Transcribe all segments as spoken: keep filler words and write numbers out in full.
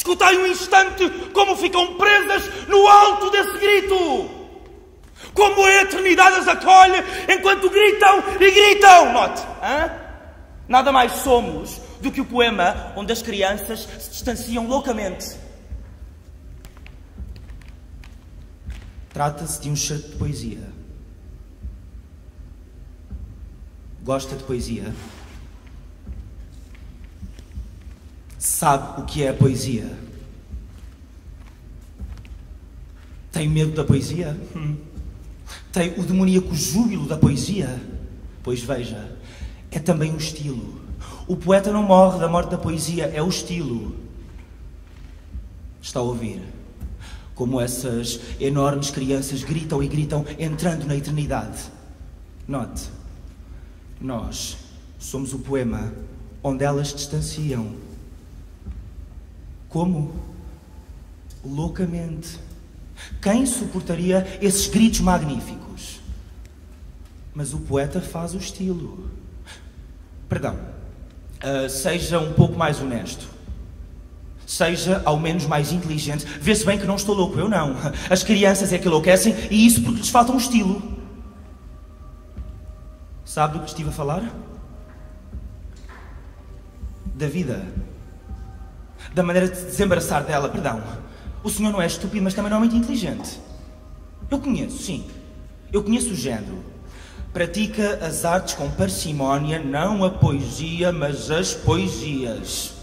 Escutai um instante como ficam presas no alto desse grito. Como a eternidade as acolhe enquanto gritam e gritam. Note, hein? Nada mais somos do que o poema onde as crianças se distanciam loucamente. Trata-se de um certo de poesia. Gosta de poesia? Sabe o que é a poesia? Tem medo da poesia? Hum. Tem o demoníaco júbilo da poesia? Pois veja, é também um estilo. O poeta não morre da morte da poesia, é o estilo. Está a ouvir? Como essas enormes crianças gritam e gritam entrando na eternidade. Note, nós somos o poema onde elas distanciam. Como? Loucamente. Quem suportaria esses gritos magníficos? Mas o poeta faz o estilo. Perdão. Uh, seja um pouco mais honesto. Seja ao menos mais inteligente. Vê-se bem que não estou louco, eu não. As crianças é que enlouquecem e isso porque lhes falta um estilo. Sabe do que estive a falar? Da vida. Da maneira de se desembaraçar dela, perdão. O senhor não é estúpido, mas também não é muito inteligente. Eu conheço, sim. Eu conheço o género. Pratica as artes com parcimónia, não a poesia, mas as poesias.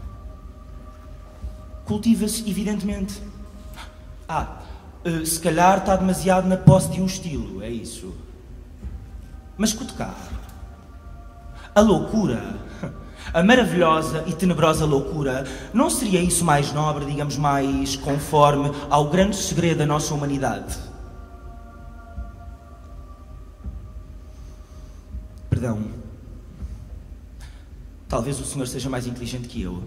Cultiva-se, evidentemente. Ah, se calhar está demasiado na posse de um estilo, é isso. Mas escute cá. A loucura, a maravilhosa e tenebrosa loucura, não seria isso mais nobre, digamos, mais conforme ao grande segredo da nossa humanidade? Perdão. Talvez o senhor seja mais inteligente que eu.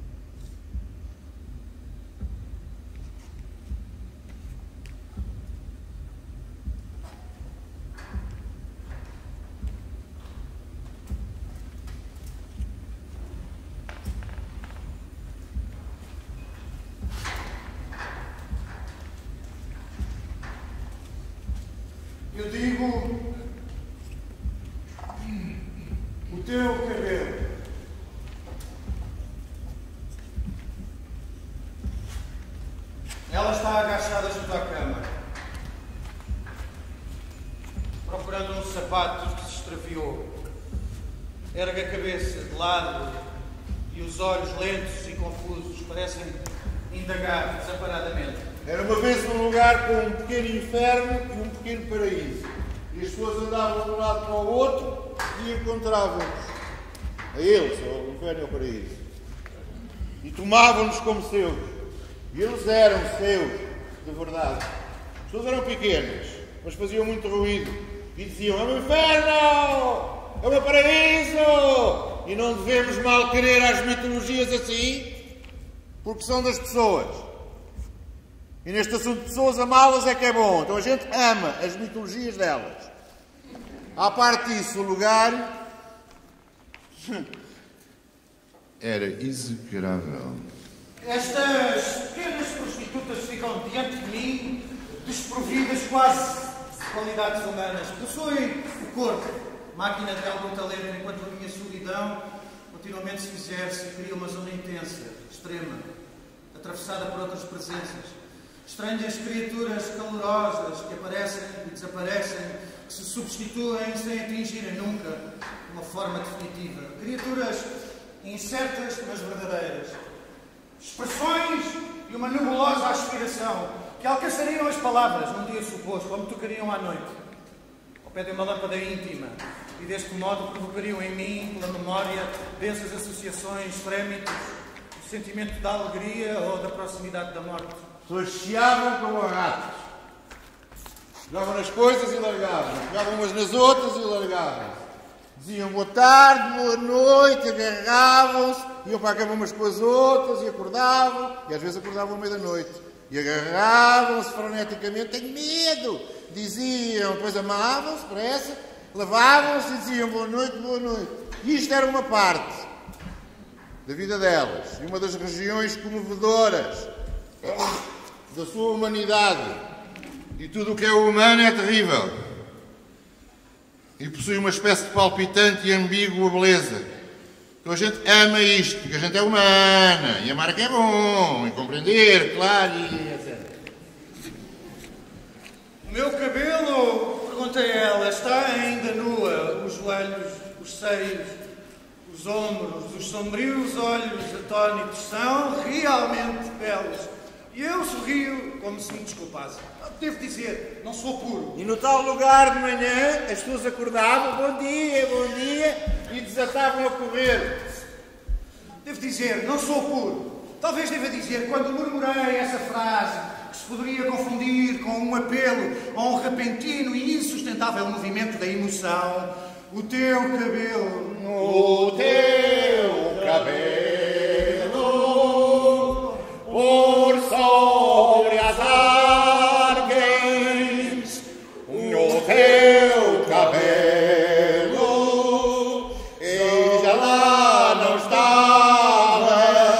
Eu digo, o teu cabelo. Ela está agachada junto à cama, procurando um sapato que se extraviou. Ergue a cabeça de lado e os olhos lentos e confusos parecem indagar desamparadamente. Era uma vez um lugar com um pequeno inferno e um pequeno paraíso. E as pessoas andavam de um lado para o outro e encontravam-nos. A eles, o inferno e o paraíso. E tomavam-nos como seus. E eles eram seus, de verdade. As pessoas eram pequenas, mas faziam muito ruído. E diziam, é um inferno! É um paraíso! E não devemos mal querer às mitologias assim, porque são das pessoas. E neste assunto de pessoas, amá-las é que é bom. Então a gente ama as mitologias delas. À parte disso, o lugar era execrável. Estas pequenas prostitutas ficam diante de mim, desprovidas quase de qualidades humanas. Possuem o corpo, máquina de algum talento, enquanto a minha solidão continuamente se exerce e cria uma zona intensa, extrema, atravessada por outras presenças. Estranhas criaturas calorosas que aparecem e desaparecem, que se substituem sem atingirem nunca uma forma definitiva. Criaturas incertas, mas verdadeiras. Expressões e uma nebulosa aspiração que alcançariam as palavras num dia suposto, ou me tocariam à noite, ao pé de uma lâmpada íntima, e deste modo provocariam em mim, pela memória, densas associações, frémitos, o sentimento da alegria ou da proximidade da morte. Pessoas chiavam como ratos. Jogavam nas coisas e largavam. Jogavam umas nas outras e largavam. Diziam boa tarde, boa noite, agarravam-se, iam para a cama umas com as outras e acordavam. E às vezes acordavam à meia-noite. E agarravam-se freneticamente. Tenho medo! Diziam, depois amavam-se, pressa, lavavam-se e diziam boa noite, boa noite. E isto era uma parte. da vida delas e uma das regiões comovedoras da sua humanidade. E tudo o que é humano é terrível. E possui uma espécie de palpitante e ambígua beleza. Então a gente ama isto, porque a gente é humana, e amar é que é bom, e compreender, claro, e etcétera. O meu cabelo, perguntei a ela, está ainda nua, os joelhos, os seios, os ombros, os sombrios olhos atónitos são realmente belos. E eu sorrio como se me desculpasse. Devo dizer, não sou puro. E no tal lugar de manhã, as pessoas acordavam, bom dia, bom dia, e desatavam a correr. Devo dizer, não sou puro. Talvez deva dizer, quando murmurei essa frase, que se poderia confundir com um apelo a um repentino e insustentável movimento da emoção, o teu cabelo, O teu cabelo por sobre as argens, o teu cabelo, e já lá não estava.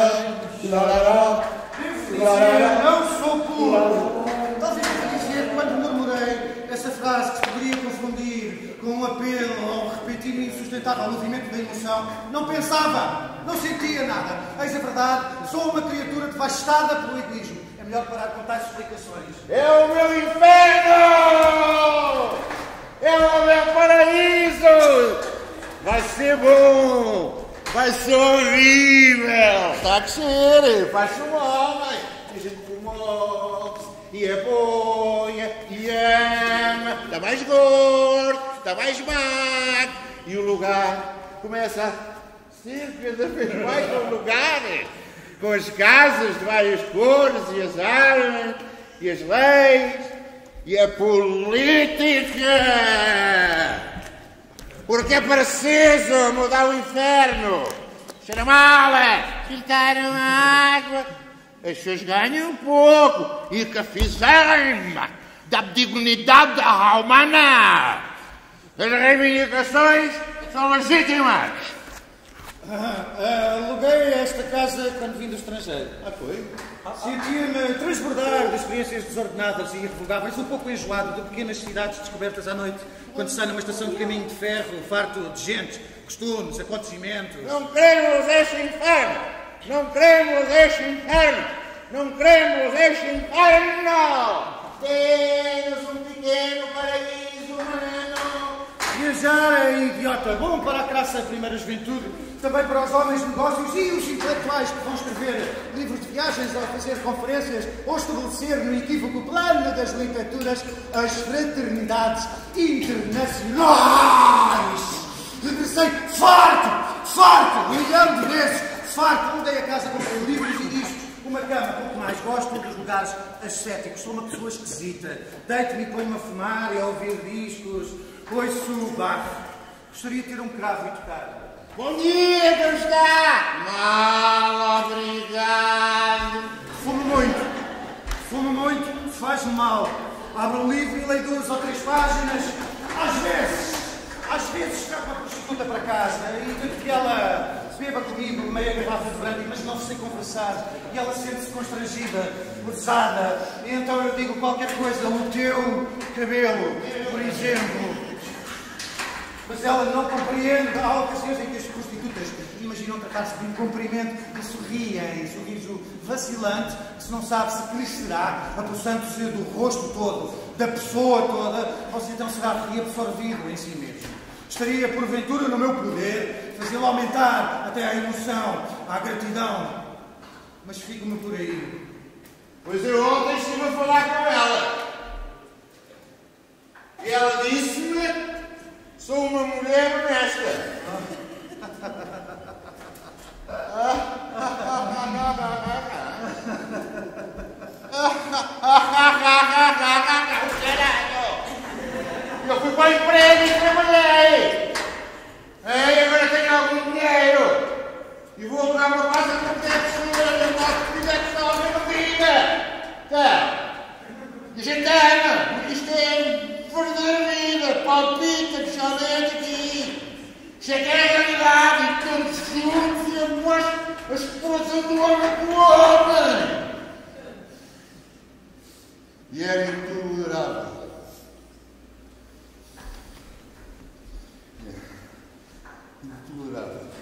devo dizer, não sou puro. Talvez deva dizer, quando murmurei essa frase que se poderia confundir com um apelo a um repentino e insustentável movimento da emoção, não pensava, não sentia nada. Eis a verdade, sou uma criatura devastada pelo egoísmo. É melhor parar com tais explicações. É o meu inferno! É o meu paraíso! Vai ser bom! Vai ser horrível! Está a ser, faz-se um homem, e a gente promove, e apoia, e ama, está mais gordo, está mais magro, e o lugar começa a ser cada vez mais um lugar, com as casas de várias cores, e as armas, e as leis, e a política. Porque é preciso mudar o inferno. Cheira mal, filtraram a água. As pessoas ganham pouco. E que fizeram da dignidade humana. As reivindicações são legítimas. Ah, ah, aluguei esta casa quando vim do estrangeiro. Ah, foi? Sentia-me transbordar de experiências desordenadas e irrevogáveis, um pouco enjoado de pequenas cidades descobertas à noite, quando se sai numa estação de caminho de ferro, farto de gente, costumes, acontecimentos. Não queremos este inferno. Não queremos este inferno. Não queremos este inferno. Temos um pequeno paraíso humano. Viajar é idiota bom para a crassa primeira juventude, também para os homens de negócios e os intelectuais que vão escrever livros de viagens ou fazer conferências ou estabelecer no equívoco plano das literaturas as fraternidades internacionais. Regressei farto, farto, um milhão de vezes, farto. Mudei a casa, comprei livros e discos, uma cama, pouco mais. Gosto dos lugares ascéticos, sou uma pessoa esquisita. Deito-me e ponho-me a fumar e a ouvir discos, ouço bafo. Gostaria de ter um cravo e tocar. Bom dia, como está? Mal, obrigado. Fumo muito, fumo muito, faz-me mal. Abro um livro e leio duas ou três páginas. Às vezes, às vezes trago uma prostituta para casa e tento que ela beba comigo meia garrafa de brandy, mas não sei conversar. E ela sente-se constrangida, lesada. E então eu digo qualquer coisa, o teu cabelo, por exemplo. Mas ela não compreende. Há ocasiões em que as prostitutas imaginam tratar-se de um cumprimento e sorriem, sorriso vacilante, que se não sabe se crescerá, apossando-se do rosto todo, da pessoa toda, ou se então será reabsorvido em si mesmo. Estaria, porventura, no meu poder fazê-lo aumentar até à emoção, à gratidão. Mas fico-me por aí. Pois eu ontem estive a falar com ela. E ela disse-me: sou uma mulher honesta. Eu fui para o emprego e trabalhei. E agora tenho algum dinheiro. E vou alugar uma casa com qualquer pessoa. Eu posso dizer que está a ver a vida. Tá. E a gente ama. Porque isto é verdadeira vida. Palpita, picholete aqui. Cheguei à realidade e todos juntos e eu mostro a esposa do único homem. E era intolerável. Intolerável.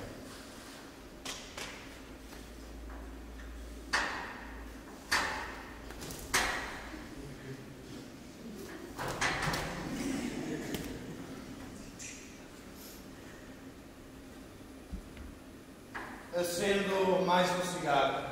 Acendo mais um cigarro.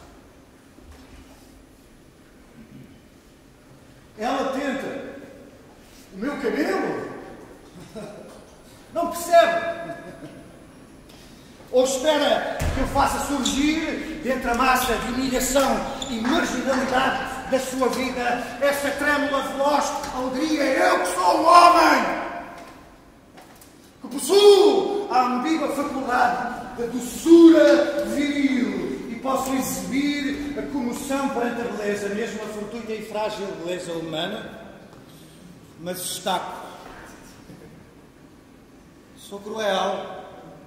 Ela tenta. O meu cabelo? Não percebe? Ou espera que eu faça surgir, dentre a massa de humilhação e marginalidade da sua vida, essa trêmula veloz alegria, eu que sou o homem, que possuo a ambígua faculdade da doçura viril e posso exibir a comoção perante a beleza, mesmo a fortuita e frágil beleza humana, mas destaco. Sou cruel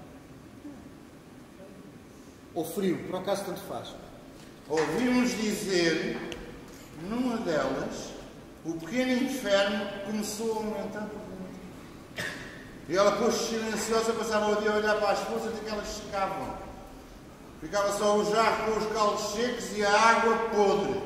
ou frio, por acaso tanto faz. Ouvimos dizer, numa delas, o pequeno inferno começou a aumentar por dentro. E ela pôs-se silenciosa, passava o dia a olhar para as forças de que elas secavam. Ficava só o jarro com os calos secos e a água podre.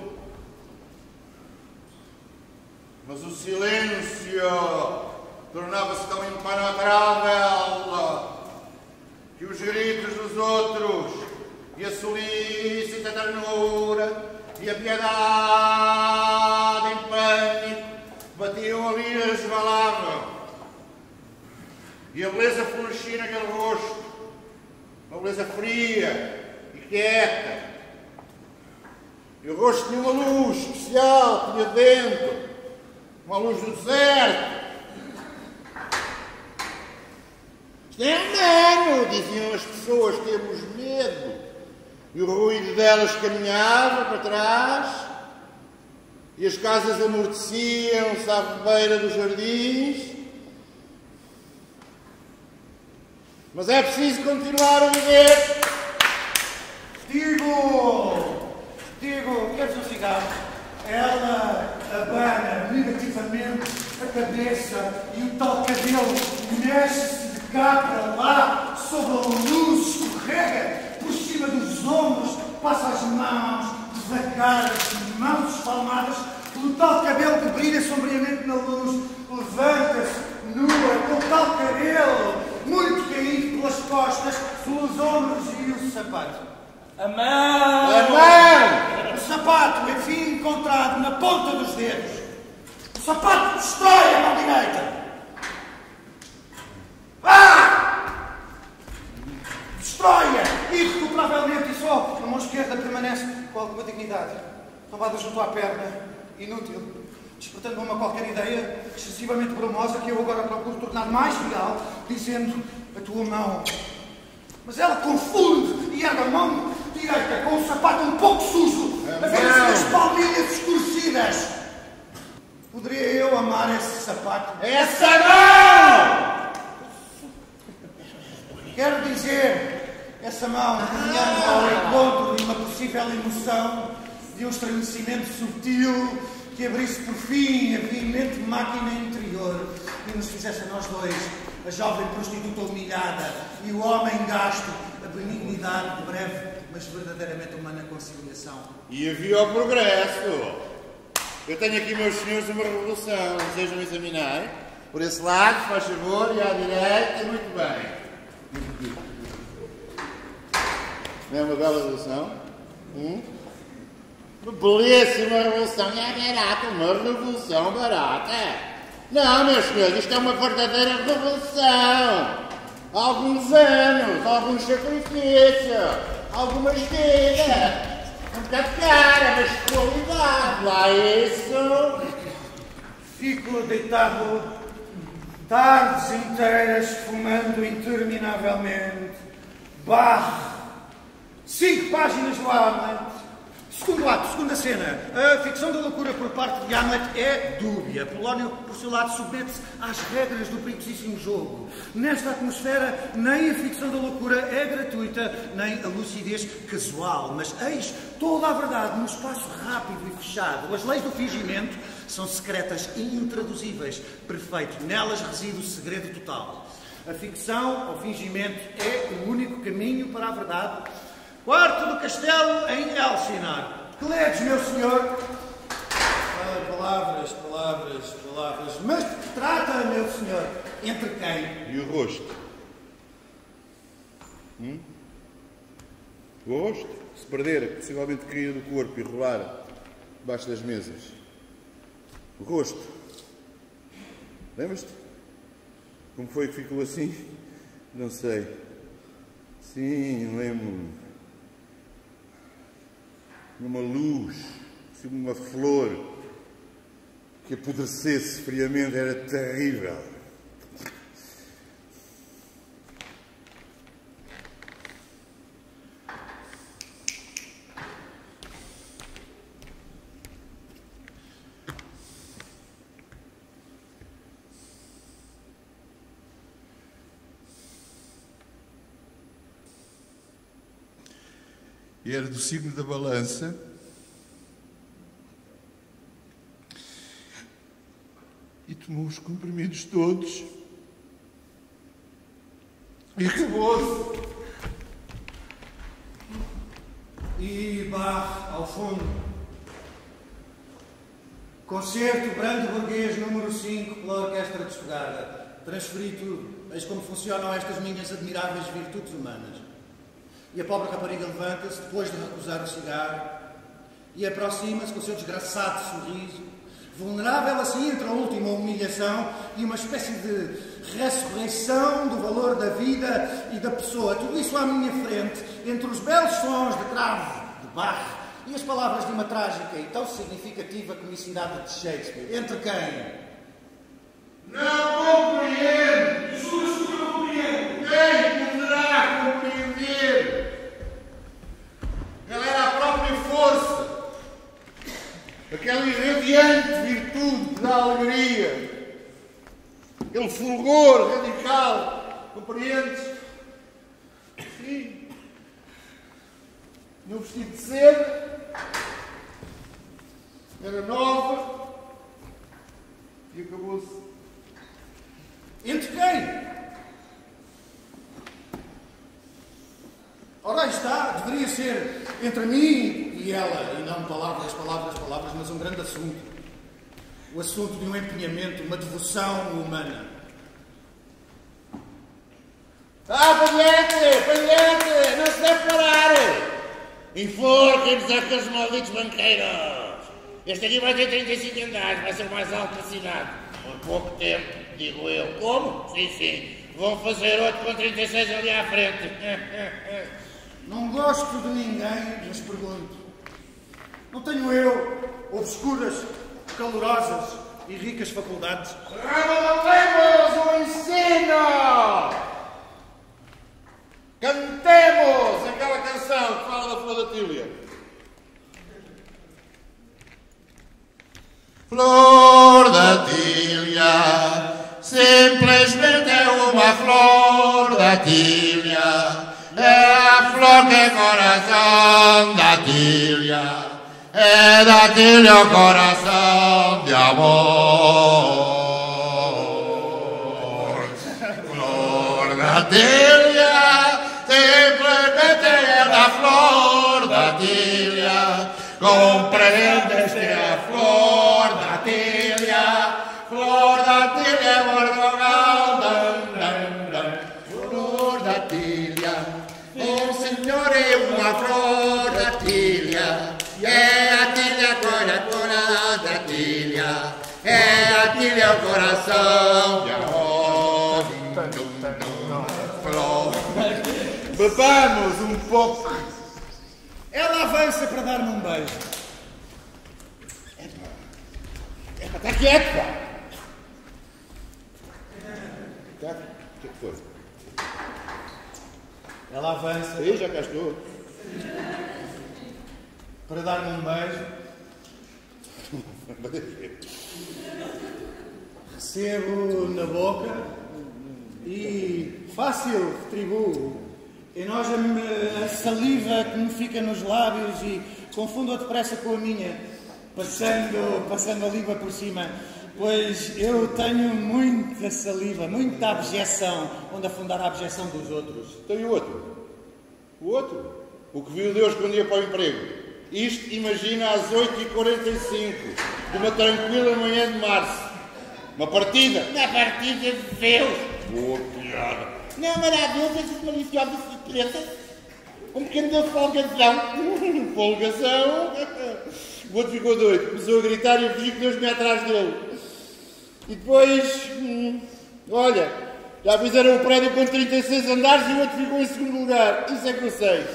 Mas o silêncio tornava-se tão impenetrável que os gritos dos outros e a solícita ternura e a piedade em pânico batiam ali e resvalavam. E a beleza florescia naquele rosto, uma beleza fria e quieta. E o rosto tinha uma luz especial, tinha dentro, uma luz do deserto. Isto é humano, diziam as pessoas, temos medo. E o ruído delas caminhava para trás, e as casas amorteciam-se à beira dos jardins. Mas é preciso continuar a viver. Digo, digo, queres um cigarro? Ela abana negativamente a cabeça e o tal cabelo mexe-se de cá para lá, sob a luz, escorrega por cima dos ombros, passa as mãos devagar, as mãos espalmadas, pelo tal cabelo que brilha sombriamente na luz, levanta-se nua, com o tal cabelo muito caído pelas costas, pelos ombros e o sapato. A mão! A mão! O sapato, enfim, encontrado na ponta dos dedos. O sapato destrói a mão direita. Ah! Destrói-a irrecuperavelmente e só a mão esquerda permanece com alguma dignidade, tombada junto à perna, inútil, despertando uma qualquer ideia excessivamente brumosa que eu agora procuro tornar mais real, dizendo a tua mão. Mas ela confunde e ergue a mão direita com o sapato um pouco sujo, a ver as palmilhas escurecidas. Poderia eu amar esse sapato? Essa mão! Quero dizer, essa mão caminhando ao encontro de uma possível emoção, de um estremecimento subtil que abrisse por fim a veemente máquina interior e nos fizesse a nós dois, a jovem prostituta humilhada e o homem gasto, a benignidade de breve, mas verdadeiramente humana conciliação. E havia o progresso. Eu tenho aqui, meus senhores, uma revolução. Desejam examinar? Por esse lado, faz favor, e à direita, muito bem. Não é uma bela revolução? Hum? Uma belíssima revolução. E é barata, uma revolução barata. Não, meus senhores, isto é uma verdadeira revolução. Há alguns anos, alguns sacrifícios, algumas vidas. Um bocado cara, mas de qualidade. Lá é isso. Fico deitado tardes inteiras, fumando interminavelmente. Barre. Cinco páginas do Hamlet. Segundo ato, segunda cena. A ficção da loucura por parte de Hamlet é dúbia. Polónio, por seu lado, submete-se às regras do perigosíssimo jogo. Nesta atmosfera, nem a ficção da loucura é gratuita, nem a lucidez casual. Mas eis toda a verdade num espaço rápido e fechado. As leis do fingimento são secretas e intraduzíveis. Perfeito. Nelas reside o segredo total. A ficção, ou fingimento, é o único caminho para a verdade. Quarto do castelo em Elsinore. Que ledes, meu senhor? Ah, palavras, palavras, palavras. Mas de que trata, meu senhor? Entre quem? E o rosto? Hum? O rosto? Se perder, possivelmente cair do corpo e rolar debaixo das mesas. O rosto? Lembras-te? Como foi que ficou assim? Não sei. Sim, lembro-me. Numa luz, assim, uma flor que apodrecesse friamente, era terrível. E era do signo da balança. E tomou os comprimidos todos. E acabou-se. E Bach, ao fundo. Concerto Brandenburguês número cinco pela Orquestra Desfogada. Transferi tudo. Eis como funcionam estas minhas admiráveis virtudes humanas. E a pobre rapariga levanta-se, depois de recusar o cigarro, e aproxima-se com o seu desgraçado sorriso, vulnerável assim entre a última humilhação e uma espécie de ressurreição do valor da vida e da pessoa. Tudo isso à minha frente, entre os belos sons de cravo de Bach e as palavras de uma trágica e tão significativa comicidade de Shakespeare. Entre quem? Não compreendo! Juro, juro, não compreendo! Quem poderá compreender? Ela era a própria força, aquela irradiante virtude da alegria, aquele fulgor radical, compreendes? Sim. No vestido de seda, era nova e acabou-se. Entre quem? Ora, aí está, deveria ser entre mim e ela, e não palavras, palavras, palavras, mas um grande assunto. O assunto de um empenhamento, uma devoção humana. Ah, palhete, palhete, não se deve parar! Enforquem-nos aqueles malditos banqueiros! Este aqui vai ter trinta e cinco andares, vai ser o mais alto da cidade. Por pouco tempo, digo eu. Como? Sim, sim. Vão fazer outro com trinta e seis ali à frente. Não gosto de ninguém, mas pergunto. Não tenho eu obscuras, calorosas e ricas faculdades? Revelemos o ensino! Cantemos aquela canção que fala da flor da tília. Flor da tília, simplesmente é uma flor da tília. É a flor que é coração da tília, é da tília o coração de amor. Flor da tília, simplesmente é da flor da tília. Compreendes que é a flor da tília, flor da tília é bordogal, dam, dam, dam. Flor da tília. Oh, Senhor, é uma flor da tília, é a tília, cora, cora da tília, é a tília, o coração de amor. Flor. Bebamos um pouco. Ela avança para dar-me um beijo. É para estar quieto, pá. Tá? O que foi? Ela avança Aí, já cá estou. para para dar-me um beijo. Recebo na boca e fácil retribuo. Enoja-me a saliva que me fica nos lábios e confundo-a depressa com a minha, passando, passando a língua por cima. Pois eu tenho muita saliva, muita abjeção, onde afundar a abjeção dos outros. Então e o outro? O outro? O que viu Deus quando ia para o emprego. Isto, imagina, às oito e quarenta e cinco, de uma tranquila manhã de março. Uma partida. Na partida de Deus. Boa piada. Não, maravilhoso, esses maliciosos secretas. Um pequeno da folgazão. Folgação. O outro ficou doido. Começou a gritar e eu fingi que Deus me ia atrás dele. E depois, hum, olha, já fizeram o prédio com trinta e seis andares e o outro ficou em segundo lugar. Isso é que eu sei.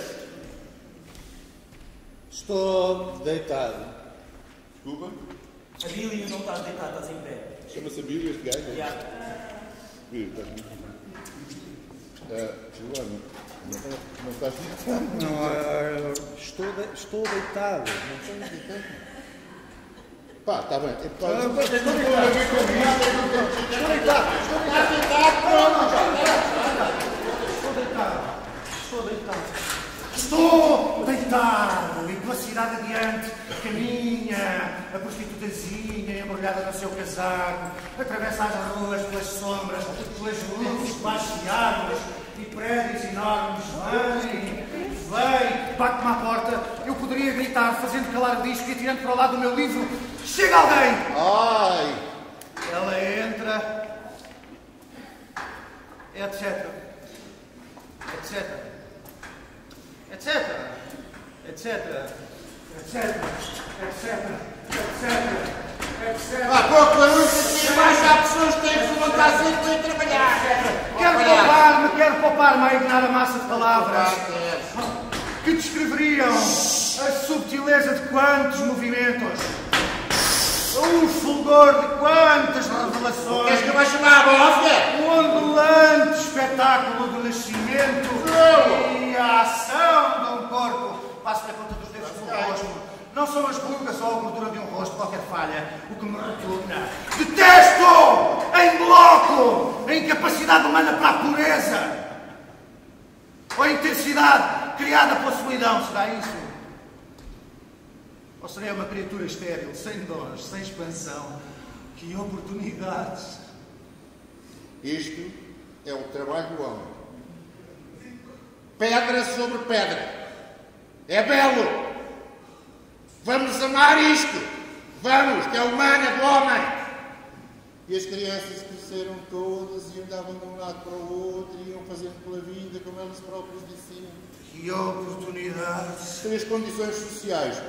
Estou deitado. Desculpa? A Bíblia não estás deitado, estás em pé. Chama-se a Bíblia este gajo? Yeah. Bíblia, estás uh, desculpa, não, não, não estás deitado? Não, uh, estou, de, estou deitado. Não estou deitado. Pá, está bem. É, pá, Ah, não, mas não, estou não, deitado. não, não, não, não, não, Estou deitado. Estou deitado. Estou deitado. Estou deitado e pela cidade adiante caminha a prostitutazinha embrulhada no seu casaco, atravessa as ruas pelas sombras, pelas luzes baixeadas e prédios enormes. Vem, vem, bate-me à porta. Eu poderia gritar, fazendo calar o disco e atirando para o lado do meu livro: chega alguém! ai! Ela entra, etc, etc, etc, etc, etc, etc, etc. Há pouco barulho aqui embaixo, há pessoas que têm que levantar sempre e trabalhar. Quero poupar-me, quero poupar-me a ignorar a massa de palavras que descreveriam a subtileza de quantos movimentos, o fulgor de quantas revelações, Queres que eu vá chamar a bófia? o ondulante espetáculo do nascimento e a ação de um corpo. Passo-lhe a ponta dos dedos do rosto. Não são as rugas ou a gordura de um rosto, qualquer falha, o que me repugna. Detesto, em bloco, a incapacidade humana para a pureza. Ou a intensidade criada pela solidão, será isso? Ou serei uma criatura estéril, sem dons, sem expansão? Que oportunidades! Isto é o trabalho do homem. Pedra sobre pedra. É belo. Vamos amar isto. Vamos, que é humano, é do homem. E as crianças cresceram todas e andavam de um lado para o outro e iam fazendo pela vida como elas próprias diziam. Que oportunidades! Três condições sociais.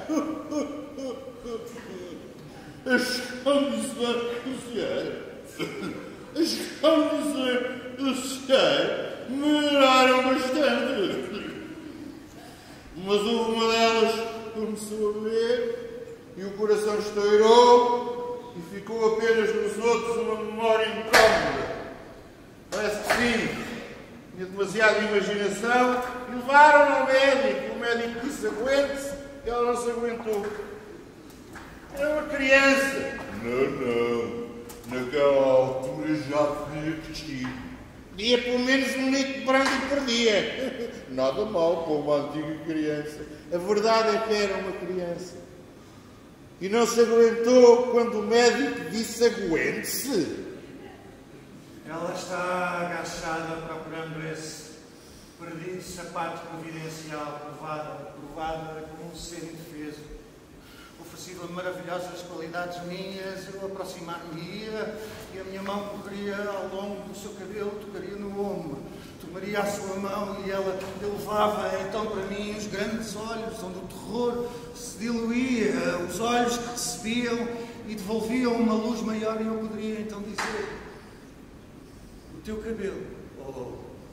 As condições sociais. As condições sociais melhoraram bastante. Mas houve uma delas que começou a beber e o coração estourou e ficou apenas nos outros uma memória incómoda. Parece que sim. Tinha demasiada imaginação e levaram-no ao médico. O médico disse: aguente-se. Ela não se aguentou. Era uma criança. Não, não. Naquela altura já tinha crescido. Dia pelo menos um litro de branco por dia. Nada mal para uma antiga criança. A verdade é que era uma criança. E não se aguentou quando o médico disse: aguente-se. Ela está agachada procurando esse perdido sapato providencial, provada, provada como um ser indefeso. Oferecido a maravilhosas qualidades minhas, eu aproximar-me-ia e a minha mão correria ao longo do seu cabelo, tocaria no ombro, tomaria a sua mão e ela elevava então para mim os grandes olhos, onde o terror se diluía, os olhos que recebiam e devolviam uma luz maior, e eu poderia então dizer: o teu cabelo, ou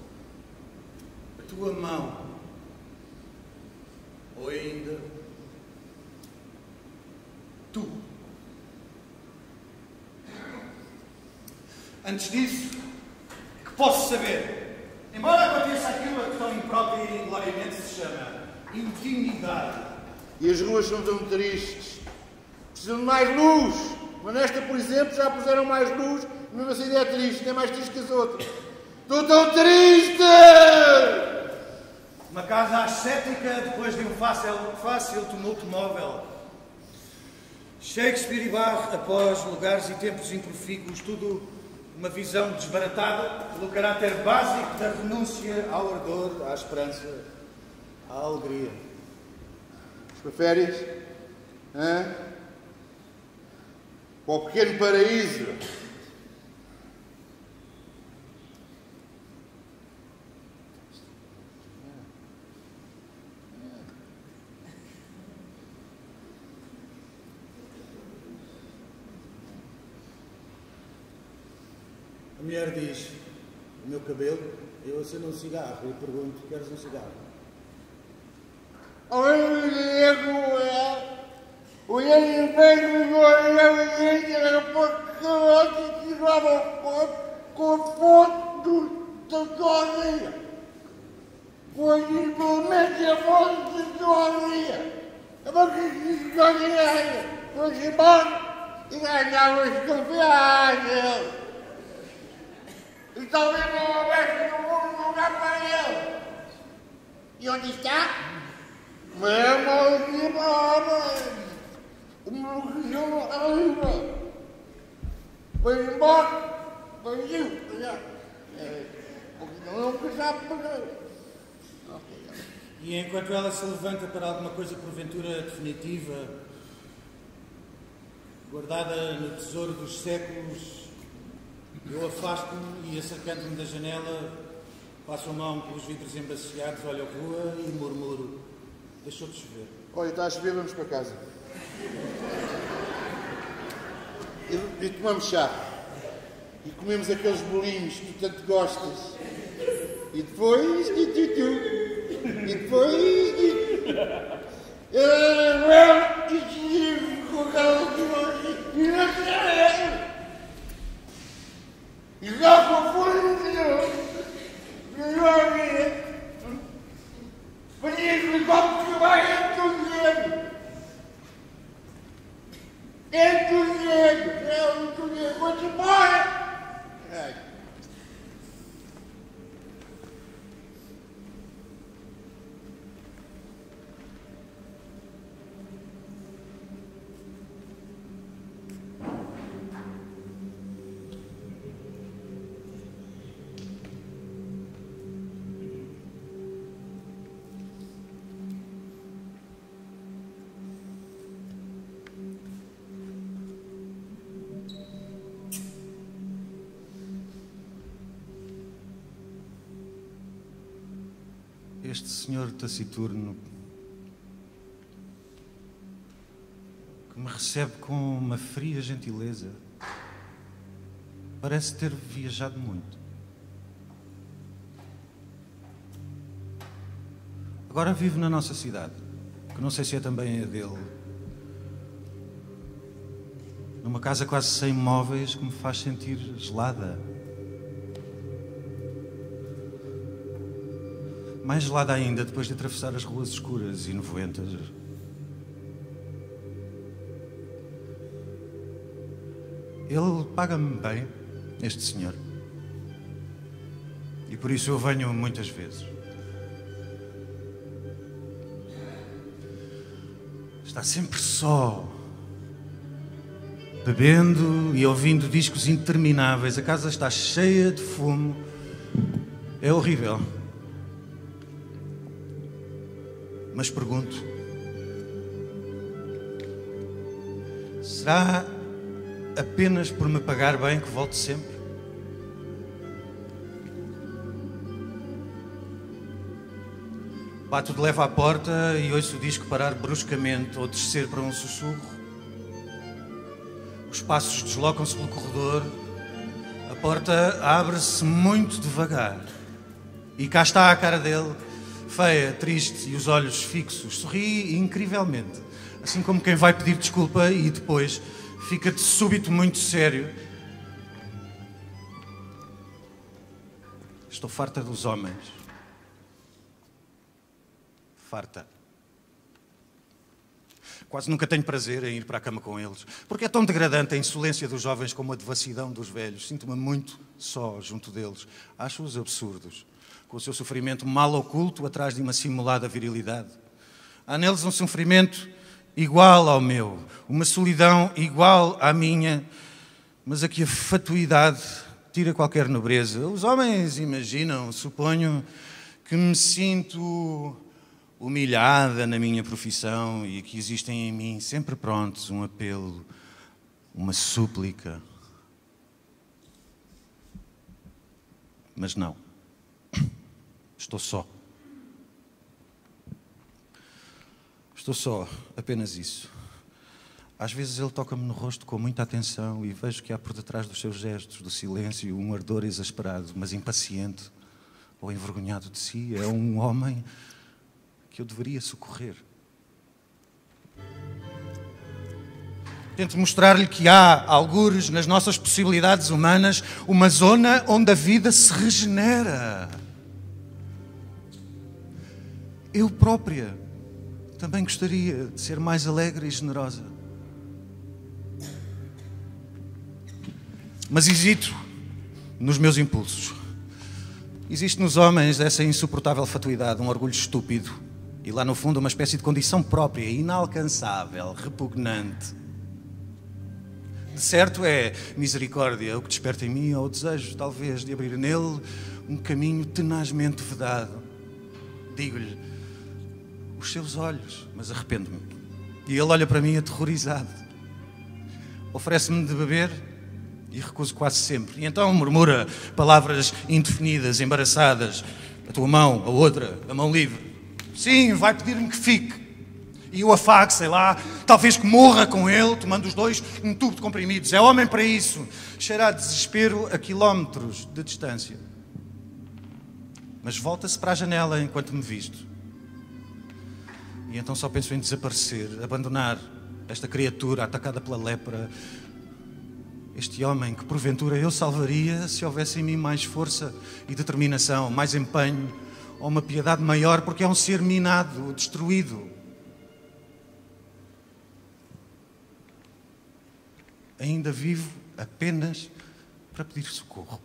a tua mão, ou ainda tu. Antes disso, que posso saber, embora aconteça aquilo a que tão imprópria e ingloriamente se chama intimidade, E as ruas são tão tristes. Precisam de mais luz. Mas nesta, por exemplo, já puseram mais luz, e mesmo assim é triste, nem mais triste que as outras. Estou tão triste! Uma casa ascética depois de um fácil, fácil tumulto móvel. Shakespeare e Bach após lugares e tempos improfícuos, tudo uma visão desbaratada pelo caráter básico da renúncia ao ardor, à esperança, à alegria. Para férias? Hã? Para o pequeno paraíso. A mulher diz: o meu cabelo, eu acendo um cigarro e pergunto: queres um cigarro? O ele veio com foto da Dória. Foi simplesmente a foto da Dória. Eu vou dizer que vou embora e ganhar os campeões. E talvez não houvesse no mundo lugar para ele. E onde está? Mesmo aqui para o meu cachorro arriba. Foi embora. Fugiu. Porque não precisava pagar. E enquanto ela se levanta para alguma coisa porventura definitiva, guardada no tesouro dos séculos, eu afasto-me e, acercando-me da janela, passo a mão pelos vidros embaciados, olho a rua e murmuro: deixou de chover. Olha, está a chover, vamos para casa. E, e tomamos chá. E comemos aqueles bolinhos que tu tanto gostas. E depois... E, tu, tu. E depois... E, e já com fome de Deus. E já vi. Podia explicar porque vai entusiasmo. Entusiasmo. É o entusiasmo. Vou-te embora. Este senhor taciturno que me recebe com uma fria gentileza parece ter viajado muito. Agora vive na nossa cidade, que não sei se é também a dele, numa casa quase sem móveis que me faz sentir gelada. Mais gelada ainda depois de atravessar as ruas escuras e nevoentas. Ele paga-me bem, este senhor. E por isso eu venho muitas vezes. Está sempre só, bebendo e ouvindo discos intermináveis. A casa está cheia de fumo. É horrível. Mas pergunto, será apenas por me pagar bem que volto sempre? Bato de leve à porta e ouço o disco parar bruscamente ou descer para um sussurro. Os passos deslocam-se pelo corredor. A porta abre-se muito devagar. E cá está a cara dele, feia, triste e os olhos fixos. Sorri incrivelmente, assim como quem vai pedir desculpa e depois fica de súbito muito sério. Estou farta dos homens. Farta. Quase nunca tenho prazer em ir para a cama com eles, porque é tão degradante a insolência dos jovens como a devassidão dos velhos. Sinto-me muito só junto deles. Acho-os absurdos, com o seu sofrimento mal oculto atrás de uma simulada virilidade. Há neles um sofrimento igual ao meu, uma solidão igual à minha, mas a que a fatuidade tira qualquer nobreza. Os homens imaginam, suponho, que me sinto humilhada na minha profissão e que existem em mim sempre prontos um apelo, uma súplica. Mas não. Estou só. Estou só, apenas isso. Às vezes ele toca-me no rosto com muita atenção e vejo que há por detrás dos seus gestos, do silêncio, um ardor exasperado, mas impaciente ou envergonhado de si. É um homem que eu deveria socorrer. Tento mostrar-lhe que há, algures, nas nossas possibilidades humanas, uma zona onde a vida se regenera. Eu própria também gostaria de ser mais alegre e generosa. Mas hesito nos meus impulsos. Existe nos homens essa insuportável fatuidade, um orgulho estúpido. E lá no fundo uma espécie de condição própria, inalcançável, repugnante. De certo é misericórdia o que desperta em mim, ou o desejo, talvez, de abrir nele um caminho tenazmente vedado. Digo-lhe, os seus olhos, mas arrependo-me. E ele olha para mim aterrorizado. Oferece-me de beber e recuso quase sempre. E então murmura palavras indefinidas, embaraçadas. A tua mão, a outra, a mão livre. Sim, vai pedir-me que fique. E eu afago, sei lá, talvez que morra com ele, tomando os dois um tubo de comprimidos. É homem para isso. Cheira a desespero a quilómetros de distância. Mas volta-se para a janela enquanto me visto. E então só penso em desaparecer, abandonar esta criatura atacada pela lepra. Este homem que porventura eu salvaria se houvesse em mim mais força e determinação, mais empenho, ou uma piedade maior, porque é um ser minado, destruído. Ainda vivo apenas para pedir socorro.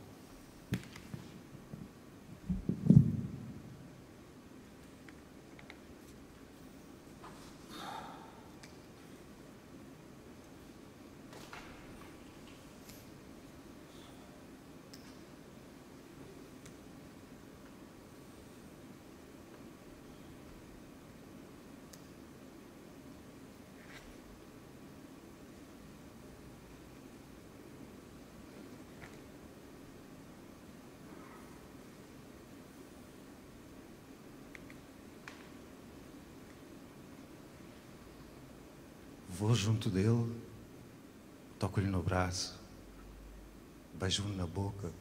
Vou junto dele, toco-lhe no braço, beijo-o na boca.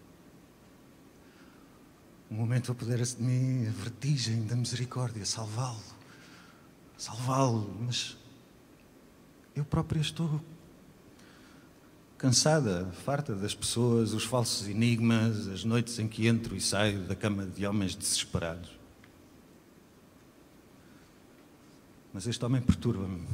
Um momento apodera-se de mim a vertigem da misericórdia, salvá-lo, salvá-lo, mas eu própria estou cansada, farta das pessoas, os falsos enigmas, as noites em que entro e saio da cama de homens desesperados. Mas este homem perturba-me.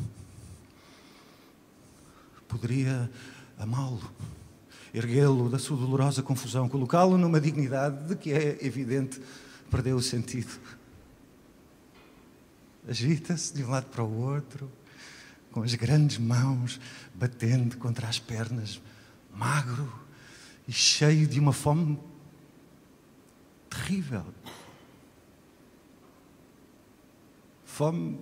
Poderia amá-lo, erguê-lo da sua dolorosa confusão, colocá-lo numa dignidade de que é evidente perdeu o sentido. Agita-se de um lado para o outro, com as grandes mãos batendo contra as pernas, magro e cheio de uma fome terrível. Fome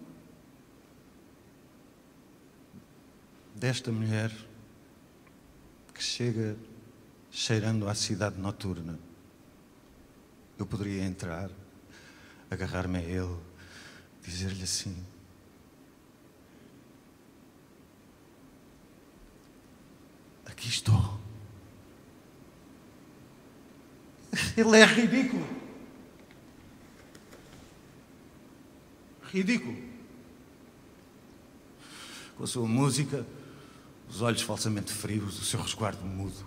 desta mulher que chega cheirando à cidade noturna. Eu poderia entrar, agarrar-me a ele, dizer-lhe assim: aqui estou. Ele é ridículo. Ridículo. Com a sua música, os olhos falsamente frios, o seu resguardo mudo.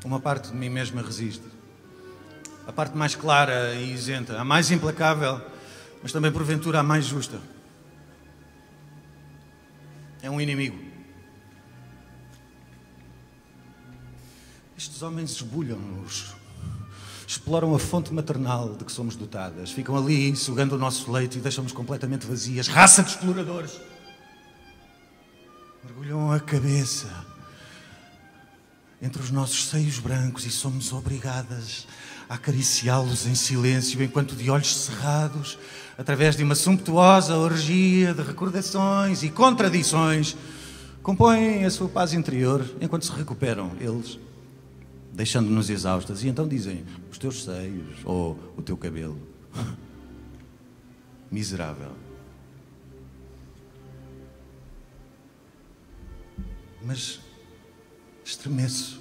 Uma parte de mim mesma resiste. A parte mais clara e isenta, a mais implacável, mas também porventura a mais justa. É um inimigo. Estes homens esbulham-nos, exploram a fonte maternal de que somos dotadas, ficam ali sugando o nosso leite e deixam-nos completamente vazias. Raça de exploradores! Mergulham a cabeça entre os nossos seios brancos e somos obrigadas a acariciá-los em silêncio, enquanto de olhos cerrados, através de uma sumptuosa orgia de recordações e contradições, compõem a sua paz interior enquanto se recuperam eles, deixando-nos exaustas. E então dizem, os teus seios ou o teu cabelo. Miserável. Mas estremeço.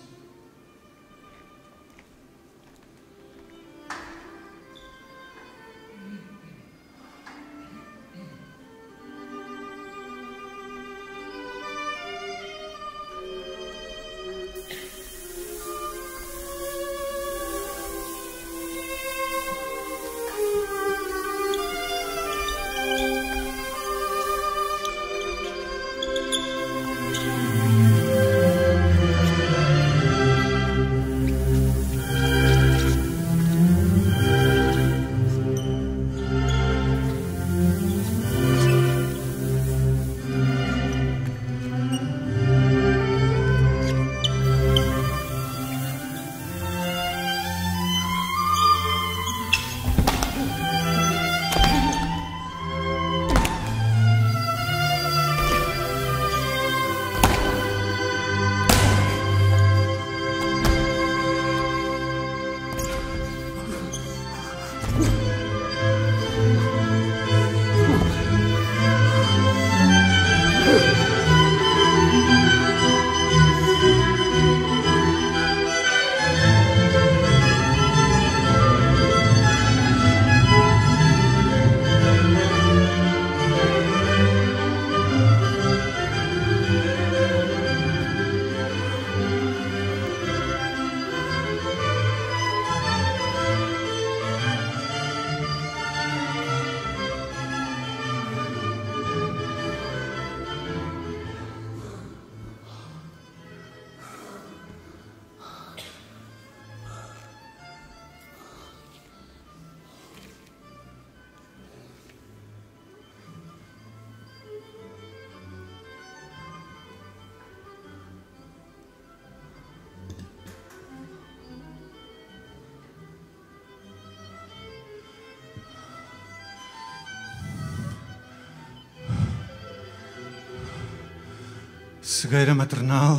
Cegueira maternal,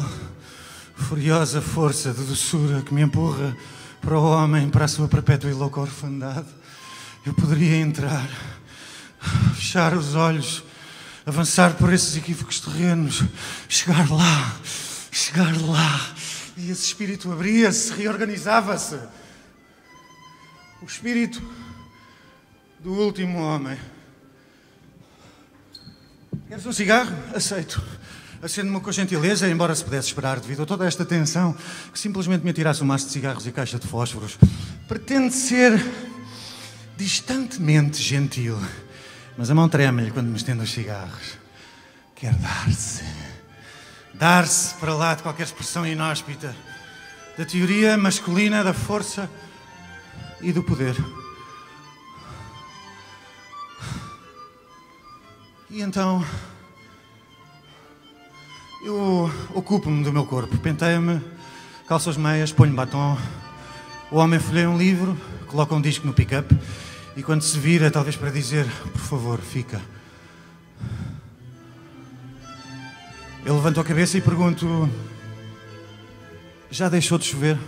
furiosa força de doçura que me empurra para o homem, para a sua perpétua e louca orfandade. Eu poderia entrar, fechar os olhos, avançar por esses equívocos terrenos, chegar lá, chegar lá, e esse espírito abria-se, reorganizava-se. O espírito do último homem. Queres um cigarro? Aceito. Acendo-me com gentileza, embora se pudesse esperar, devido a toda esta tensão, que simplesmente me atirasse um maço de cigarros e caixa de fósforos. Pretende ser distantemente gentil, mas a mão treme-lhe quando me estendo os cigarros. Quer dar-se. Dar-se para lá de qualquer expressão inóspita, da teoria masculina da força e do poder. E então eu ocupo-me do meu corpo, penteio-me, calço as meias, ponho batom. O homem folheia um livro, coloca um disco no pick-up e quando se vira, talvez para dizer, por favor, fica. Eu levanto a cabeça e pergunto, já deixou de chover?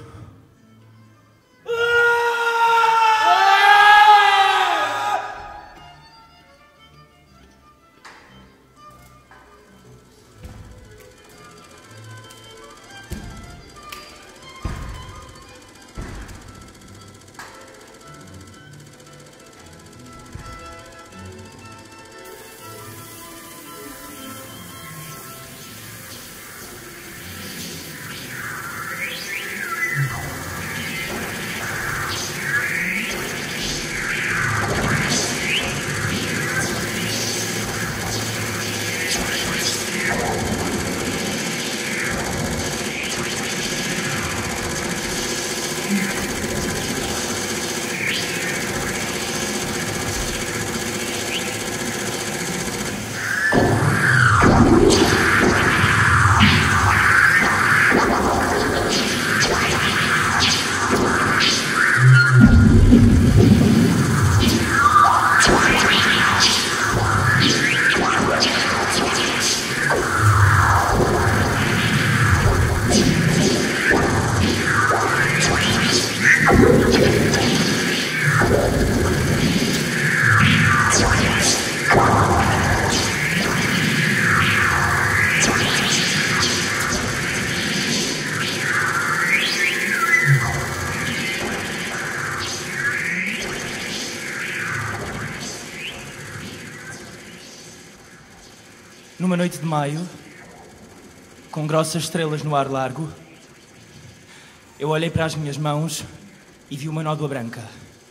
Numa noite de maio, com grossas estrelas no ar largo, eu olhei para as minhas mãos e vi uma nódoa branca.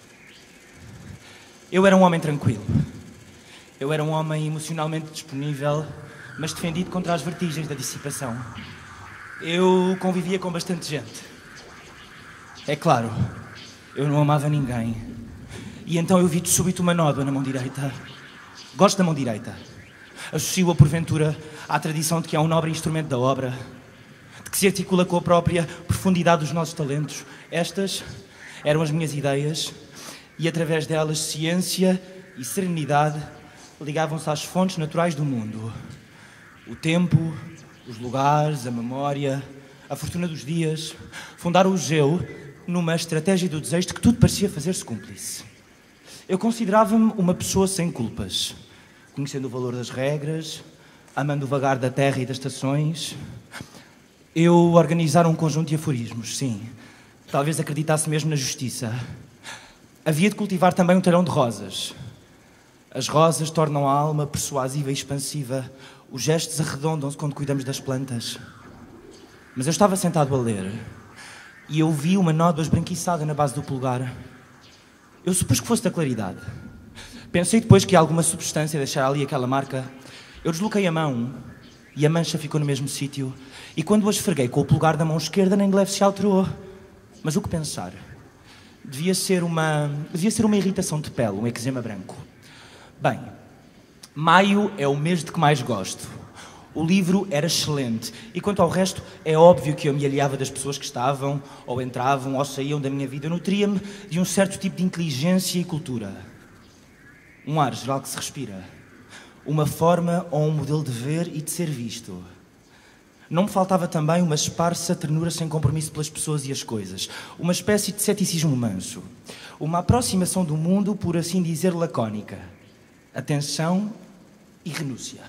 Eu era um homem tranquilo. Eu era um homem emocionalmente disponível, mas defendido contra as vertigens da dissipação. Eu convivia com bastante gente. É claro, eu não amava ninguém. E então eu vi de súbito uma nódoa na mão direita. Gosto da mão direita. Associo-a, porventura, à tradição de que é um nobre instrumento da obra, de que se articula com a própria profundidade dos nossos talentos. Estas eram as minhas ideias e, através delas, ciência e serenidade ligavam-se às fontes naturais do mundo. O tempo, os lugares, a memória, a fortuna dos dias, fundaram o Geu numa estratégia do desejo de que tudo parecia fazer-se cúmplice. Eu considerava-me uma pessoa sem culpas, conhecendo o valor das regras, amando o vagar da terra e das estações. Eu organizara um conjunto de aforismos, sim. Talvez acreditasse mesmo na justiça. Havia de cultivar também um talhão de rosas. As rosas tornam a alma persuasiva e expansiva. Os gestos arredondam-se quando cuidamos das plantas. Mas eu estava sentado a ler e eu vi uma nódoa esbranquiçada na base do polegar. Eu supus que fosse da claridade. Pensei depois que alguma substância deixara ali aquela marca. Eu desloquei a mão e a mancha ficou no mesmo sítio. E quando a esfreguei com o polegar da mão esquerda, nem de leve se alterou. Mas o que pensar? Devia ser uma, devia ser uma irritação de pele, um eczema branco. Bem, maio é o mês de que mais gosto. O livro era excelente. E quanto ao resto, é óbvio que eu me aliava das pessoas que estavam, ou entravam, ou saíam da minha vida. Eu nutria-me de um certo tipo de inteligência e cultura. Um ar geral que se respira. Uma forma ou um modelo de ver e de ser visto. Não me faltava também uma esparsa ternura sem compromisso pelas pessoas e as coisas. Uma espécie de ceticismo manso. Uma aproximação do mundo, por assim dizer, lacónica. Atenção e renúncia.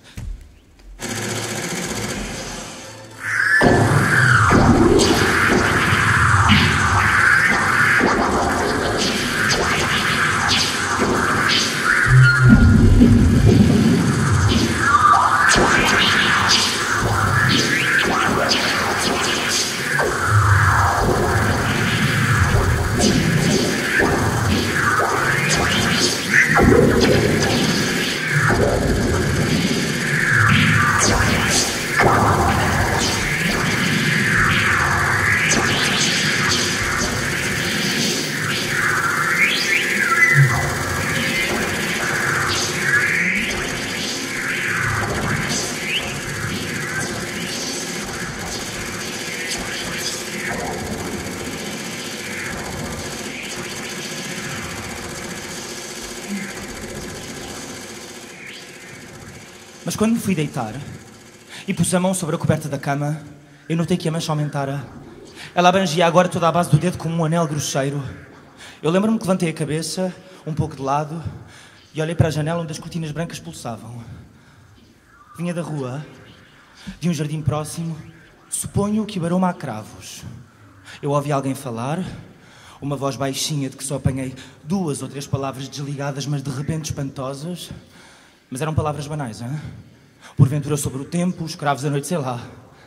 Mas quando me fui deitar e pus a mão sobre a coberta da cama, eu notei que a mancha aumentara. Ela abrangia agora toda a base do dedo como um anel grosseiro. Eu lembro-me que levantei a cabeça, um pouco de lado, e olhei para a janela onde as cortinas brancas pulsavam. Vinha da rua, de um jardim próximo, suponho que o aroma a cravos. Eu ouvi alguém falar, uma voz baixinha de que só apanhei duas ou três palavras desligadas, mas de repente espantosas. Mas eram palavras banais, hein? Porventura sobre o tempo, os cravos da noite, sei lá.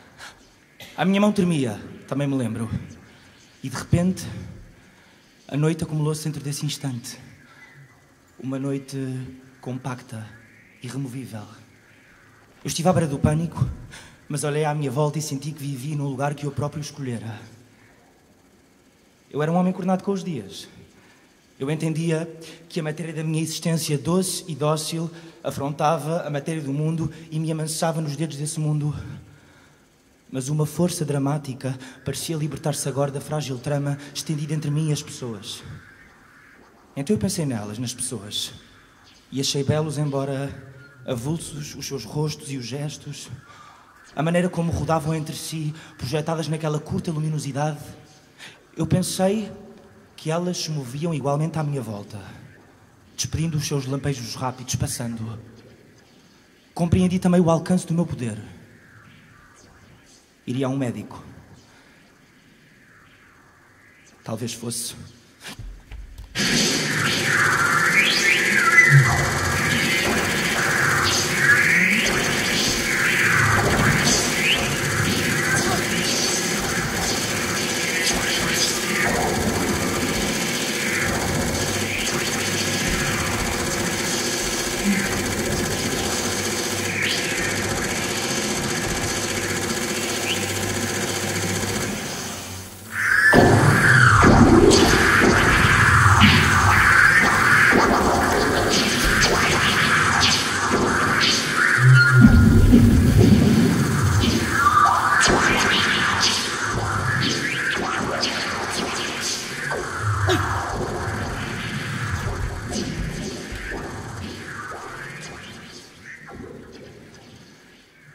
A minha mão tremia, também me lembro. E de repente, a noite acumulou-se dentro desse instante. Uma noite compacta, irremovível. Eu estive à beira do pânico, mas olhei à minha volta e senti que vivi num lugar que eu próprio escolhera. Eu era um homem coordenado com os dias. Eu entendia que a matéria da minha existência doce e dócil afrontava a matéria do mundo e me amansava nos dedos desse mundo. Mas uma força dramática parecia libertar-se agora da frágil trama estendida entre mim e as pessoas. Então eu pensei nelas, nas pessoas, e achei belos, embora avulsos, os seus rostos e os gestos, a maneira como rodavam entre si, projetadas naquela curta luminosidade. Eu pensei que elas se moviam igualmente à minha volta, despedindo os seus lampejos rápidos, passando. Compreendi também o alcance do meu poder. Iria a um médico. Talvez fosse.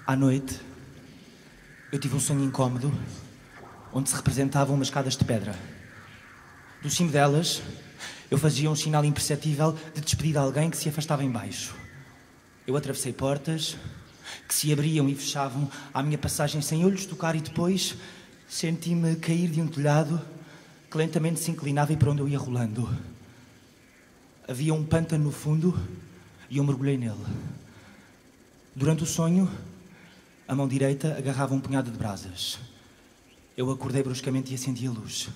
À noite, eu tive um sonho incómodo, onde se representavam umas escadas de pedra. Do cimo delas, eu fazia um sinal imperceptível de despedida a alguém que se afastava em baixo. Eu atravessei portas, que se abriam e fechavam à minha passagem sem eu lhes tocar, e depois senti-me cair de um telhado que lentamente se inclinava e para onde eu ia rolando. Havia um pântano no fundo e eu mergulhei nele. Durante o sonho, a mão direita agarrava um punhado de brasas. Eu acordei bruscamente e acendi a luz.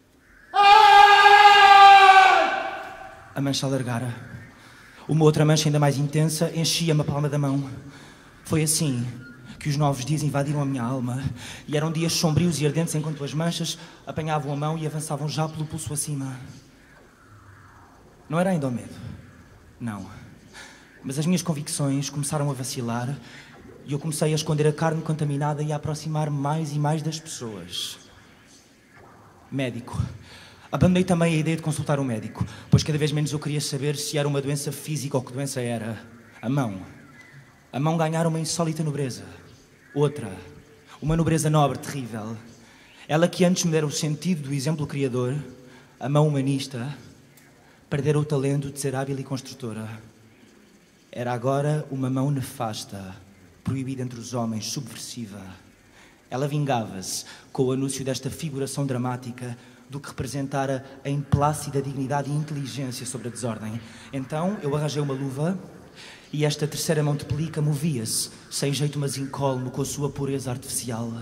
A mancha alargara. Uma outra mancha ainda mais intensa enchia-me a palma da mão. Foi assim que os novos dias invadiram a minha alma, e eram dias sombrios e ardentes enquanto as manchas apanhavam a mão e avançavam já pelo pulso acima. Não era ainda o medo, não. Mas as minhas convicções começaram a vacilar e eu comecei a esconder a carne contaminada e a aproximar mais e mais das pessoas. Médico. Abandonei também a ideia de consultar um médico, pois cada vez menos eu queria saber se era uma doença física ou que doença era. A mão. A mão ganhara uma insólita nobreza. Outra. Uma nobreza nobre, terrível. Ela que antes me dera o sentido do exemplo criador, a mão humanista, perdera o talento de ser hábil e construtora. Era agora uma mão nefasta, proibida entre os homens, subversiva. Ela vingava-se com o anúncio desta figuração dramática do que representara a implácida dignidade e inteligência sobre a desordem. Então eu arranjei uma luva e esta terceira mão de pelica movia-se, sem jeito mas incólume, com a sua pureza artificial.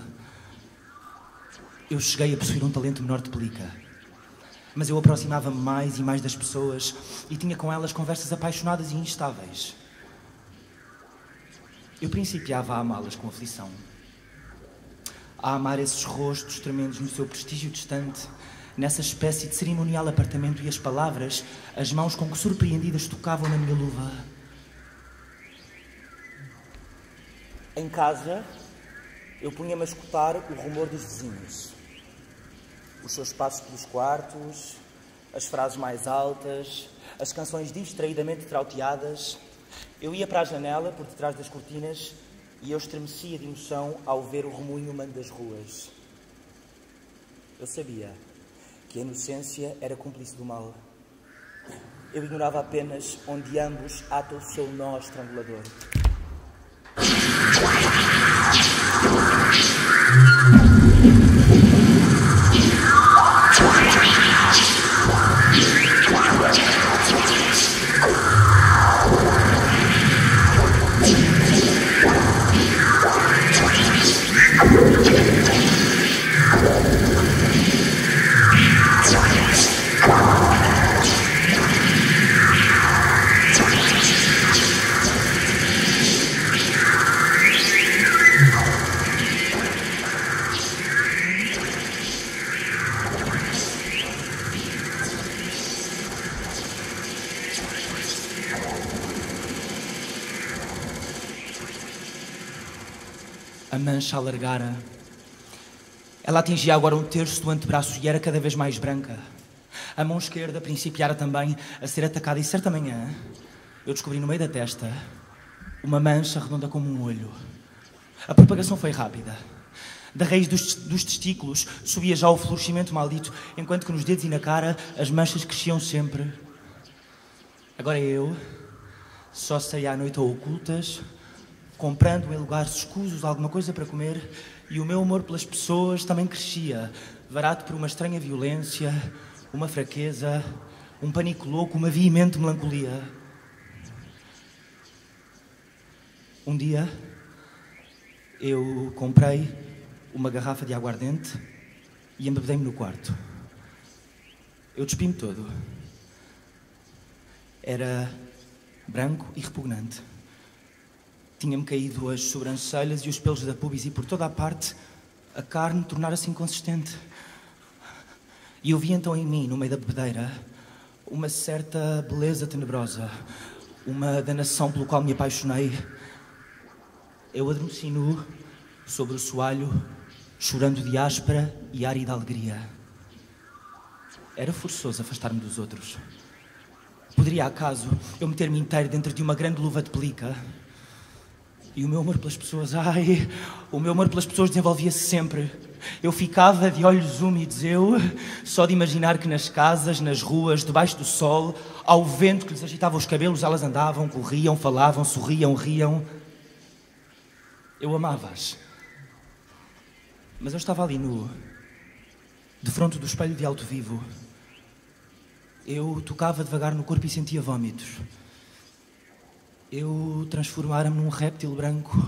Eu cheguei a possuir um talento menor de pelica, mas eu aproximava-me mais e mais das pessoas e tinha com elas conversas apaixonadas e instáveis. Eu principiava a amá-las com aflição, a amar esses rostos tremendos no seu prestígio distante, nessa espécie de cerimonial apartamento, e as palavras, as mãos com que surpreendidas tocavam na minha luva. Em casa, eu punha-me a escutar o rumor dos vizinhos, os seus passos pelos quartos, as frases mais altas, as canções distraidamente trauteadas. Eu ia para a janela, por detrás das cortinas, e eu estremecia de emoção ao ver o remoinho humano das ruas. Eu sabia que a inocência era cúmplice do mal. Eu ignorava apenas onde ambos atam o seu nó estrangulador. A mancha alargara. Ela atingia agora um terço do antebraço e era cada vez mais branca. A mão esquerda principiara também a ser atacada e certa manhã eu descobri no meio da testa uma mancha redonda como um olho. A propagação foi rápida. Da raiz dos, dos testículos subia já o florescimento maldito, enquanto que nos dedos e na cara as manchas cresciam sempre. Agora eu só saía à noite a ocultas, comprando em lugares escusos alguma coisa para comer, e o meu amor pelas pessoas também crescia, varado por uma estranha violência, uma fraqueza, um pânico louco, uma veemente melancolia. Um dia, eu comprei uma garrafa de aguardente e embebedei-me no quarto. Eu despi-me todo. Era branco e repugnante. Tinha-me caído as sobrancelhas e os pelos da pubis e por toda a parte a carne tornara-se inconsistente. E eu vi então em mim, no meio da bebedeira, uma certa beleza tenebrosa, uma danação pelo qual me apaixonei. Eu adormeci nu, sobre o soalho, chorando de áspera e árida alegria. Era forçoso afastar-me dos outros. Poderia, acaso, eu meter-me inteiro dentro de uma grande luva de pelica? E o meu amor pelas pessoas, ai, o meu amor pelas pessoas desenvolvia-se sempre. Eu ficava de olhos úmidos, eu, só de imaginar que nas casas, nas ruas, debaixo do sol, ao vento que lhes agitava os cabelos, elas andavam, corriam, falavam, sorriam, riam. Eu amava-as. Mas eu estava ali nu, defronte do espelho de alto vivo. Eu tocava devagar no corpo e sentia vômitos. Eu transformara-me num réptil branco.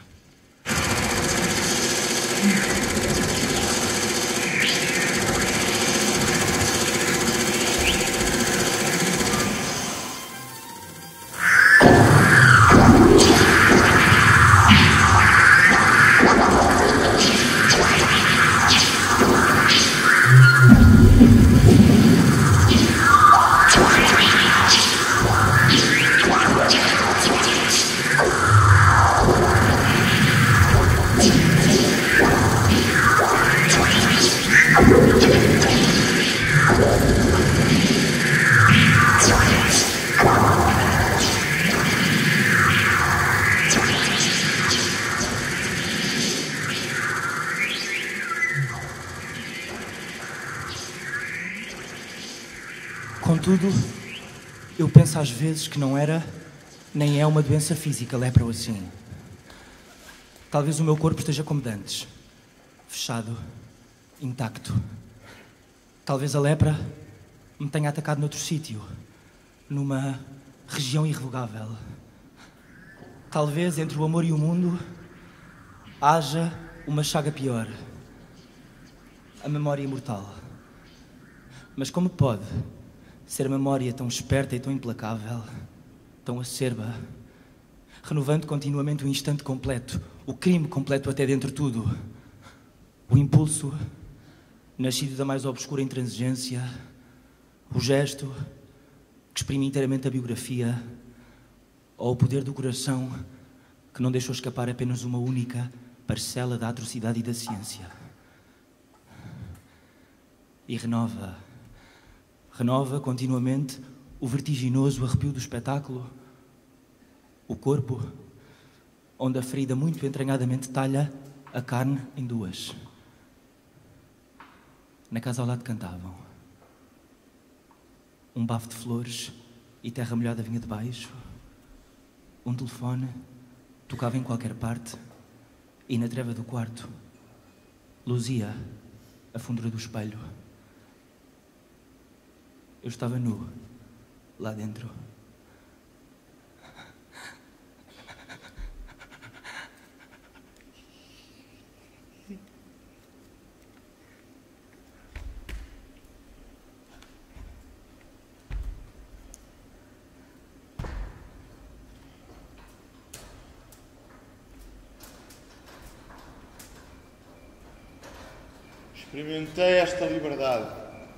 Contudo, eu penso às vezes que não era, nem é uma doença física, lepra ou assim. Talvez o meu corpo esteja como dantes, fechado, intacto. Talvez a lepra me tenha atacado noutro sítio, numa região irrevogável. Talvez entre o amor e o mundo haja uma chaga pior, a memória imortal. Mas como pode ser a memória tão esperta e tão implacável, tão acerba, renovando continuamente o instante completo, o crime completo até dentro de tudo, o impulso, nascido da mais obscura intransigência, o gesto, que exprime inteiramente a biografia, ou o poder do coração, que não deixou escapar apenas uma única parcela da atrocidade e da ciência. E renova, renova continuamente o vertiginoso arrepio do espetáculo, o corpo, onde a ferida muito entranhadamente talha a carne em duas. Na casa ao lado cantavam. Um bafo de flores e terra molhada vinha de baixo. Um telefone tocava em qualquer parte e na treva do quarto luzia a fundura do espelho. Eu estava nu, lá dentro. Experimentei esta liberdade,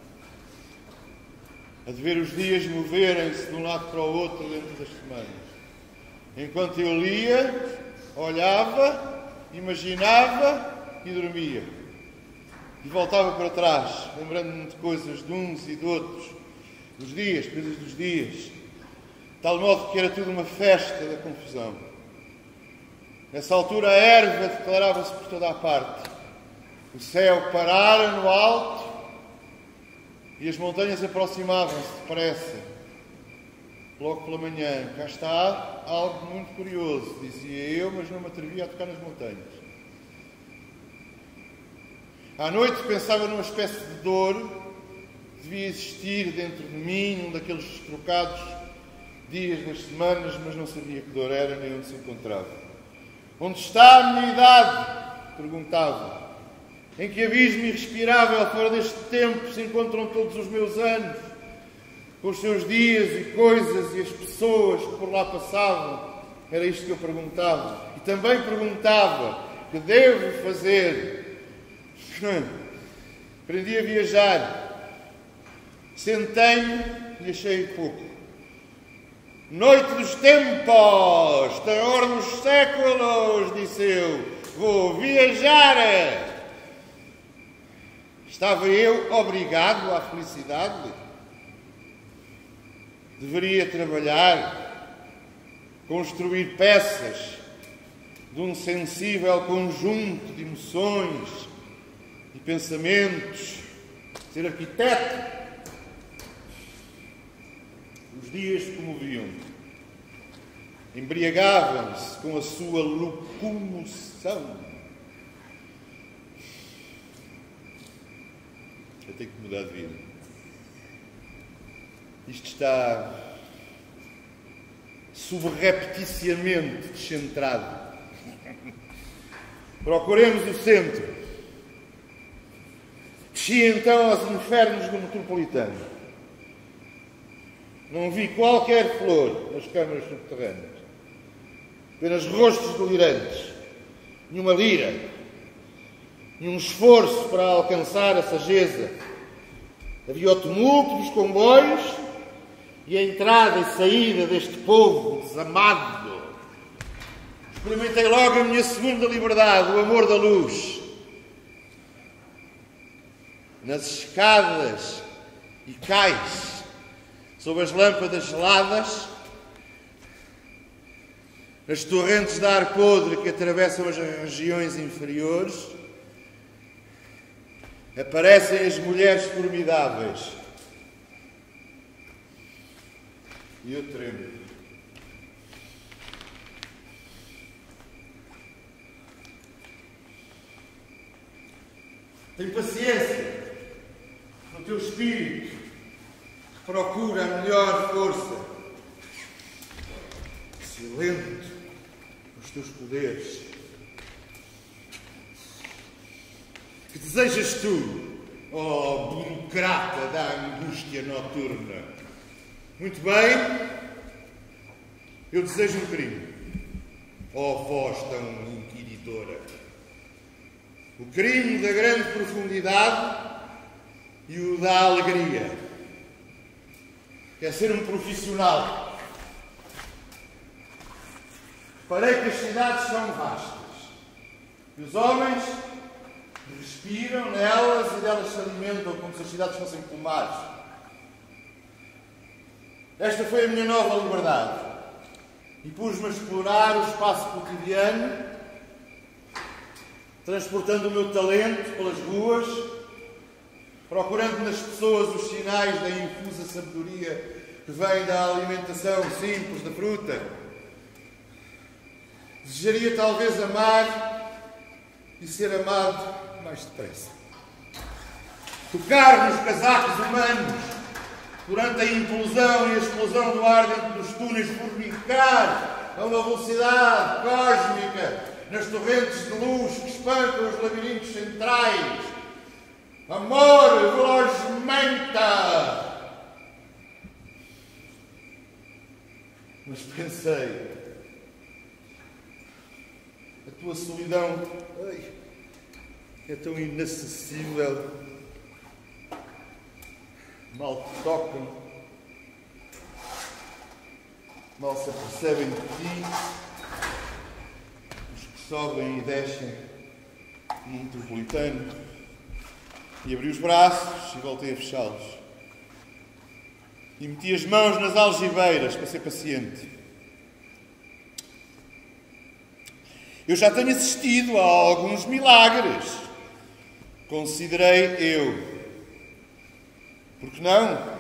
a de ver os dias moverem-se de um lado para o outro dentro das semanas. Enquanto eu lia, olhava, imaginava e dormia. E voltava para trás, lembrando-me de coisas de uns e de outros, dos dias, coisas dos dias, de tal modo que era tudo uma festa da confusão. Nessa altura a erva declarava-se por toda a parte. O céu parara no alto e as montanhas aproximavam-se depressa. Logo pela manhã, cá está algo muito curioso, dizia eu, mas não me atrevia a tocar nas montanhas. À noite pensava numa espécie de dor que devia existir dentro de mim, num daqueles trocados dias das semanas, mas não sabia que dor era nem onde se encontrava. Onde está a minha idade? Perguntava. Em que abismo irrespirável fora deste tempo se encontram todos os meus anos, com os seus dias e coisas e as pessoas que por lá passavam? Era isto que eu perguntava. E também perguntava: que devo fazer? Aprendi a viajar. Sentei-me e achei pouco. Noite dos tempos, terror dos séculos, disse eu. Vou viajar. Estava eu obrigado à felicidade? Deveria trabalhar, construir peças, de um sensível conjunto de emoções e pensamentos, ser arquiteto. Os dias se comoviam, embriagavam-se com a sua locomoção. Eu tenho que mudar de vida. Isto está subrepticiamente descentrado. Procuremos o centro. Desci então aos infernos do metropolitano. Não vi qualquer flor nas câmaras subterrâneas. Apenas rostos delirantes. Nenhuma lira. Nenhum esforço para alcançar a sageza. Havia o tumulto dos comboios e a entrada e saída deste povo desamado. Experimentei logo a minha segunda liberdade, o amor da luz. Nas escadas e cais, sob as lâmpadas geladas, nas torrentes de ar podre que atravessam as regiões inferiores, aparecem as mulheres formidáveis. E eu tremo. Tem paciência no teu espírito que procura a melhor força. Silente nos teus poderes. Que desejas tu, ó burocrata da angústia noturna? Muito bem, eu desejo um crime, ó voz tão inquiridora. O crime da grande profundidade e o da alegria. Quer ser um profissional. Reparei que as cidades são vastas e os homens respiram nelas e delas se alimentam como se as cidades fossem pomares. Esta foi a minha nova liberdade e pus-me a explorar o espaço cotidiano, transportando o meu talento pelas ruas, procurando nas pessoas os sinais da infusa sabedoria que vem da alimentação simples da fruta. Desejaria talvez amar e ser amado mais depressa. Tocar nos casacos humanos durante a implosão e a explosão do ar dentro dos túneis, formicar a uma velocidade cósmica nas torrentes de luz que espancam os labirintos centrais. Amor, velozmente! Mas pensei, a tua solidão ai, é tão inacessível. Mal te tocam, mal se apercebem de ti, os que sobem e descem no metropolitano. E abri os braços e voltei a fechá-los. E meti as mãos nas algibeiras para ser paciente. Eu já tenho assistido a alguns milagres. Considerei eu. Por que não?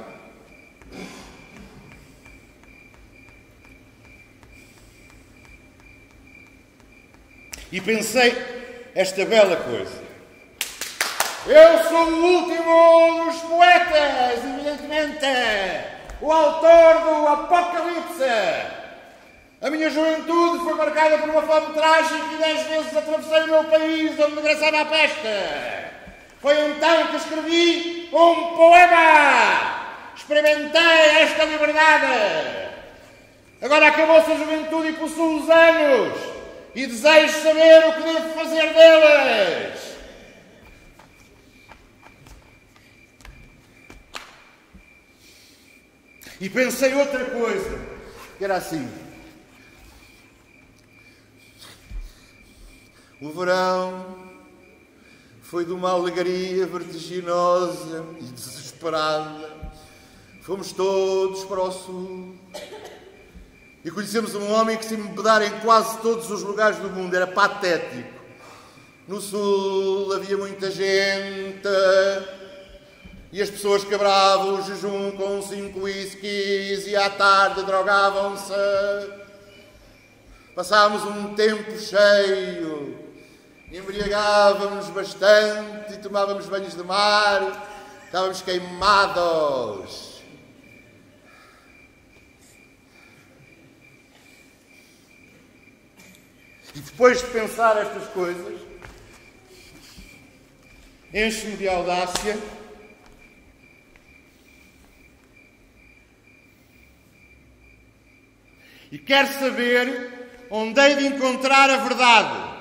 E pensei esta bela coisa. Eu sou o último dos poetas, evidentemente. O autor do Apocalipse. A minha juventude foi marcada por uma fome trágica e dez vezes atravessei o meu país onde me graçava a peste. Foi então que escrevi um poema. Experimentei esta liberdade. Agora acabou-se a juventude e possuo os anos. E desejo saber o que devo fazer deles. E pensei outra coisa, que era assim. O verão foi de uma alegria vertiginosa e desesperada. Fomos todos para o sul. E conhecemos um homem que se embedara em quase todos os lugares do mundo. Era patético. No Sul havia muita gente e as pessoas quebravam o jejum com cinco whiskies e à tarde drogavam-se. Passámos um tempo cheio, embriagávamos bastante e tomávamos banhos de mar, estávamos queimados. E depois de pensar estas coisas, enche-me de audácia e quero saber onde hei de encontrar a verdade.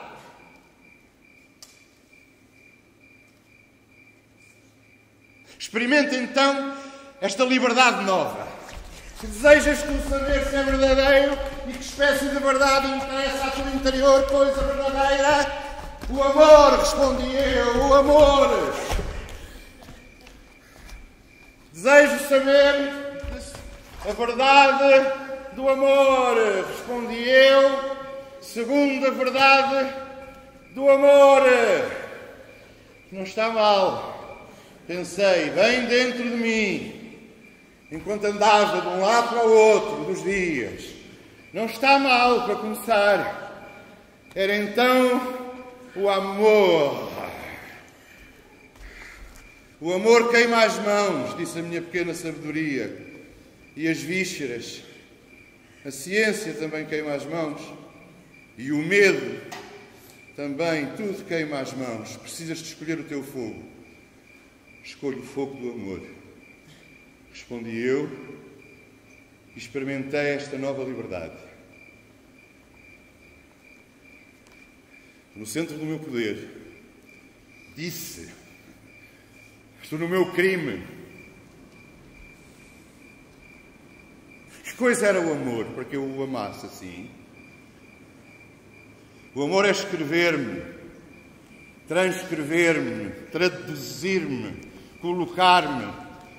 Experimenta então esta liberdade nova. Se desejas tu saber se é verdadeiro e que espécie de verdade interessa ao teu interior, coisa verdadeira, o amor, respondi eu, o amor. Desejo saber a verdade do amor, respondi eu, segundo a verdade do amor. Não está mal, pensei, bem dentro de mim, enquanto andava de um lado para o outro dos dias. Não está mal, para começar. Era então o amor. O amor queima as mãos, disse a minha pequena sabedoria, e as vísceras. A ciência também queima as mãos, e o medo também, tudo queima as mãos. Precisas de escolher o teu fogo. Escolho o fogo do amor. Respondi eu e experimentei esta nova liberdade. No centro do meu poder, disse: estou no meu crime. Que coisa era o amor para que eu o amasse assim? O amor é escrever-me, transcrever-me, traduzir-me, colocar-me,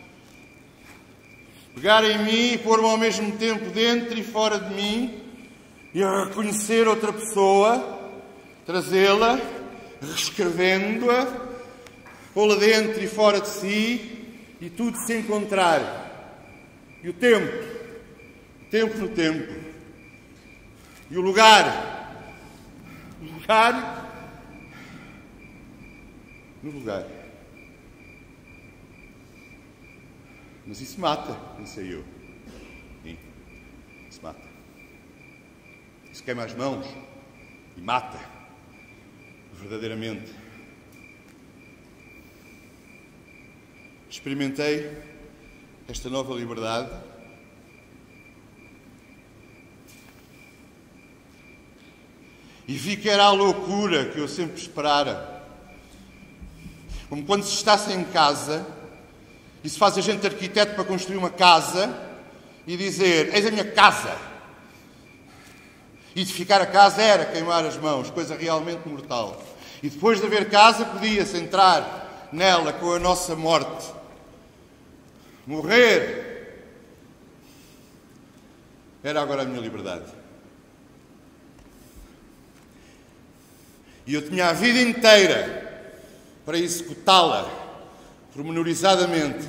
pegar em mim e pôr-me ao mesmo tempo dentro e fora de mim e a reconhecer outra pessoa, trazê-la, reescrevendo-a, pô-la dentro e fora de si e tudo se encontrar. E o tempo, o tempo no tempo. E o lugar, o lugar no lugar. Mas isso mata, pensei eu. Sim, isso mata. Isso queima as mãos e mata, verdadeiramente. Experimentei esta nova liberdade e vi que era a loucura que eu sempre esperara. Como quando se está sem casa e se faz a gente arquiteto para construir uma casa e dizer, eis a minha casa. Edificar a casa era queimar as mãos, coisa realmente mortal. E depois de haver casa, podia-se entrar nela com a nossa morte. Morrer era agora a minha liberdade. E eu tinha a vida inteira para executá-la pormenorizadamente.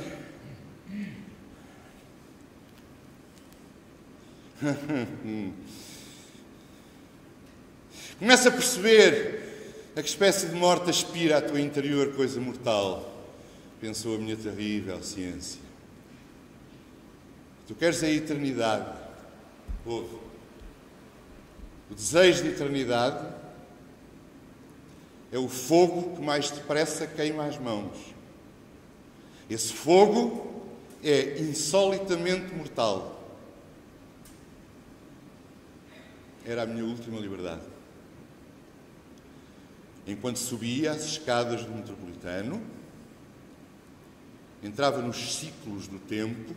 Começa a perceber a que espécie de morte aspira à tua interior coisa mortal, pensou a minha terrível ciência. Tu queres a eternidade. Ouve. O desejo de eternidade é o fogo que mais depressa queima as mãos. Esse fogo é insolitamente mortal. Era a minha última liberdade. Enquanto subia as escadas do metropolitano, entrava nos ciclos do tempo,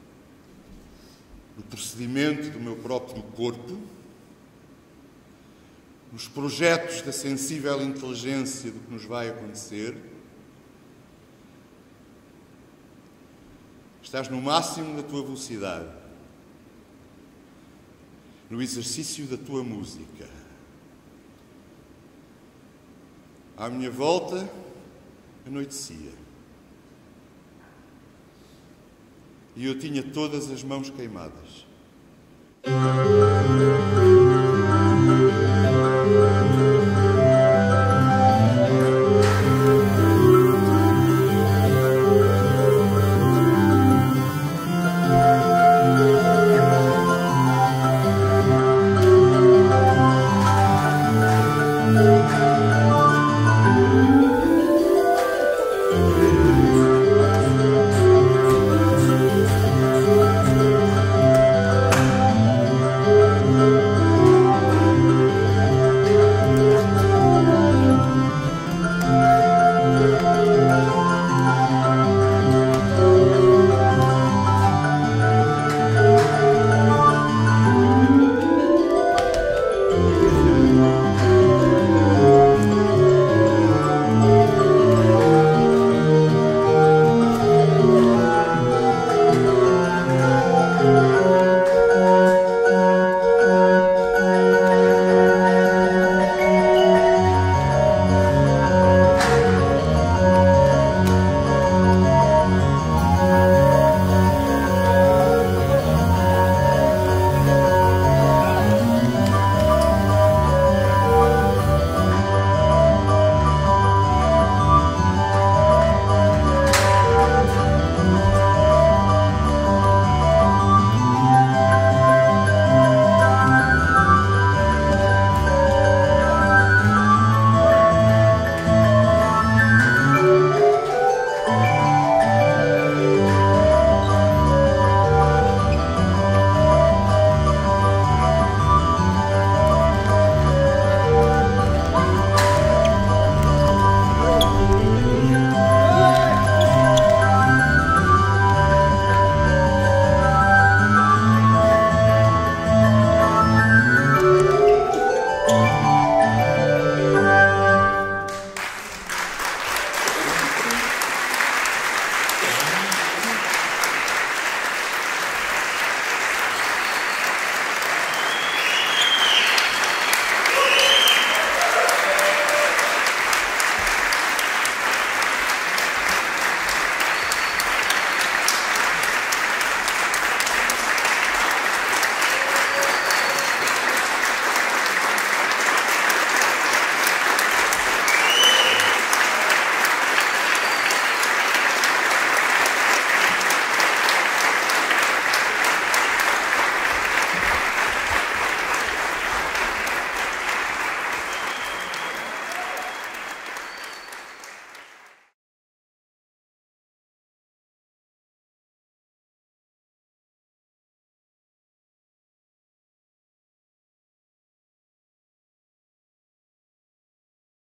no procedimento do meu próprio corpo, nos projetos da sensível inteligência do que nos vai acontecer. Estás no máximo da tua velocidade. no exercício da tua música. À minha volta, anoitecia. E eu tinha todas as mãos queimadas.